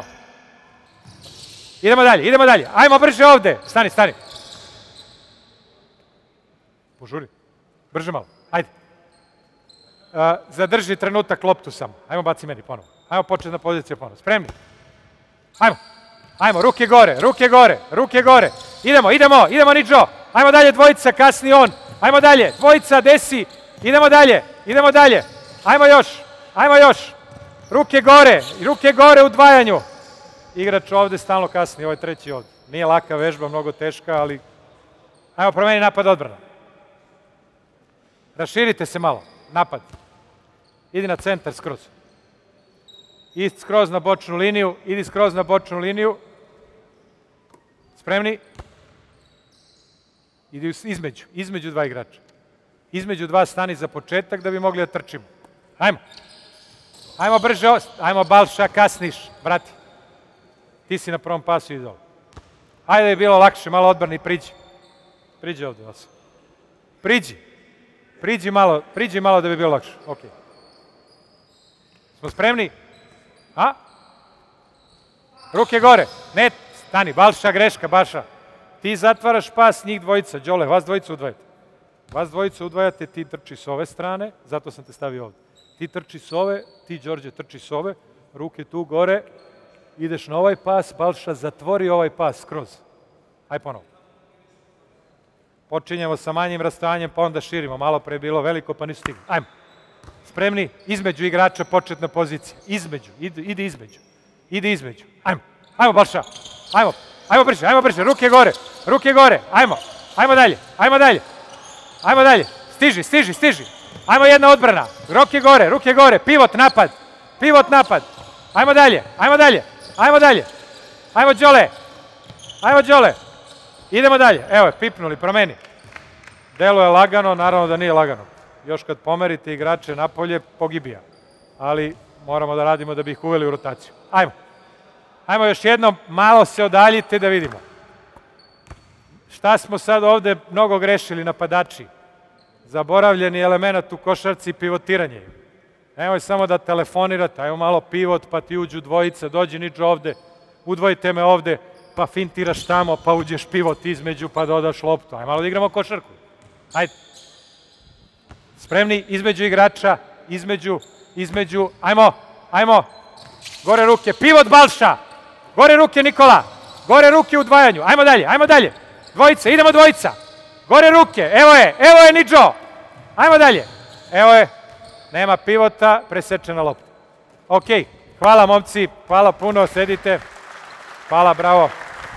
Idemo dalje, idemo dalje. Ajmo brže ovde. Stani, stani. Požuri. Brže malo. Ajde. Uh, zadrži trenutak loptu samo. Ajmo baci meni ponovo. Ajmo početna pozicija ponovo. Spremni? Ajmo. Ajmo, ruke gore, ruke gore, ruke gore. Idemo, idemo, idemo Nidžo. Ajmo dalje, dvojica, kasni on. Ajmo dalje, dvojica, desi. Idemo dalje, idemo dalje. Ajmo još, ajmo još. Ruke gore, ruke gore u dvajanju. Igrač ovde stalno kasni, ovo je treći ovde. Nije laka vežba, mnogo teška, ali... Ajmo promeni napad, odbrana. Raširite se malo, napad. Idi na centar skroz. Idi skroz na bočnu liniju, idi skroz na bočnu liniju. Spremni? Idi između, između dva igrača. Između dva stani za početak da bi mogli da trčimo. Ajmo. Ajmo brže, ajmo Balša, kasniš, brati. Ti si na prvom pasu i dole. Ajde da je bilo lakše, malo odbrani, priđi. Priđi ovde, Vasu. Priđi. Priđi malo, priđi malo da bi bilo lakše. Ok. Smo spremni? A? Ruke gore. Ne, stani, Balša, greška, Balša. Ti zatvaraš pas, njih dvojica. Đole, vas dvojica udvajate. Vas dvojica udvajate, ti trči s ove strane, zato sam te stavio ovde. Ti trči s ove, ti, Đorđe, trči s ove, ruke tu gore, ideš na ovaj pas, Balša, zatvori ovaj pas skroz. Aj ponovo. Počinjemo sa manjim rastojanjem, pa onda širimo. Malo pre je bilo veliko, pa nisu stigli. Ajmo. Spremni? Između igrača, početna pozicija. Između, ide, ide između. Ide između. Ajmo. Ajmo, Balša. Ajmo. Ajmo brže, ajmo brže. Ruke gore. Ruke gore. Ajmo. Ajmo dalje. Ajmo dalje. Ajmo dalje. Stiži, stiži, stiži. Ajmo jedna odbrana. Ruke gore, ruke gore. Pivot, napad. Pivot, napad. Ajmo dalje. Ajmo dalje. Ajmo dalje. Ajmo, Đole. Ajmo, Đole. Idemo dalje. Evo je, pipnuli, promeni. Delo je lagano, naravno da nije lagano. Još kad pomerite igrače napolje, pogibija. Ali moramo da radimo da bi ih uveli u rotaciju. Ajmo. Ajmo još jednom, malo se odaljite da vidimo. Šta smo sad ovde mnogo grešili napadači? Zaboravljeni element u košarci, pivotiranje. Nemoj samo da telefonirate, ajmo malo pivot, pa ti uđu dvojica, dođi Nidžo ovde, udvojite me ovde, pa fintiraš tamo, pa uđeš pivot između, pa dodaš loptu. Ajmo malo da igramo košarku. Ajde. Spremni, između igrača, između, između, ajmo, ajmo. Gore ruke, pivot Balša. Gore ruke Nikola. Gore ruke u dvajanju. Ajmo dalje, ajmo dalje. dvojica, idemo dvojica. Gore ruke, evo je, evo je Nidžo. Ajmo dalje. Evo je, nema pivota, presečena lopta. Ok, hvala momci, hvala puno, sedite. Hvala, bravo.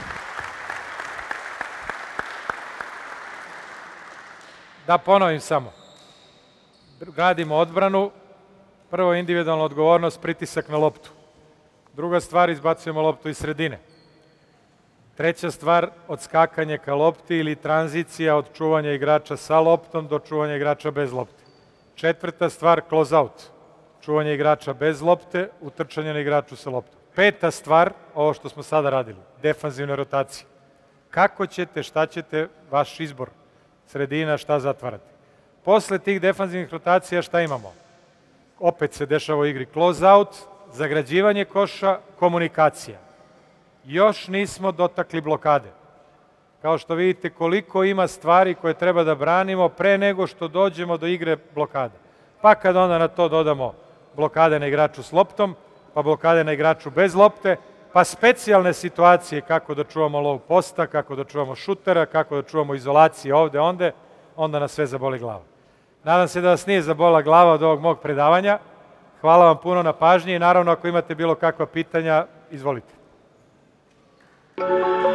Da ponovim samo. Gradimo odbranu, prvo individualna odgovornost, pritisak na loptu. Druga stvar, izbacujemo loptu iz sredine. Treća stvar, odskakanje ka lopti ili tranzicija od čuvanja igrača sa loptom do čuvanja igrača bez lopte. Četvrta stvar, close out. Čuvanje igrača bez lopte, utrčanje na igraču sa loptom. Peta stvar, ovo što smo sada radili, defanzivne rotacije. Kako ćete, šta ćete, vaš izbor, sredina, šta zatvarate. Posle tih defanzivnih rotacija šta imamo? Opet se dešava u igri close out, zagrađivanje koša, komunikacija. Još nismo dotakli blokade. Kao što vidite koliko ima stvari koje treba da branimo pre nego što dođemo do igre blokade. Pa kad onda na to dodamo blokade na igraču s loptom, pa blokade na igraču bez lopte, pa specijalne situacije kako da čuvamo low posta, kako da čuvamo šutera, kako da čuvamo izolacije ovde, onde, onda nas sve zaboli glava. Nadam se da vas nije zabola glava od ovog mog predavanja. Hvala vam puno na pažnji i naravno ako imate bilo kakva pitanja, izvolite.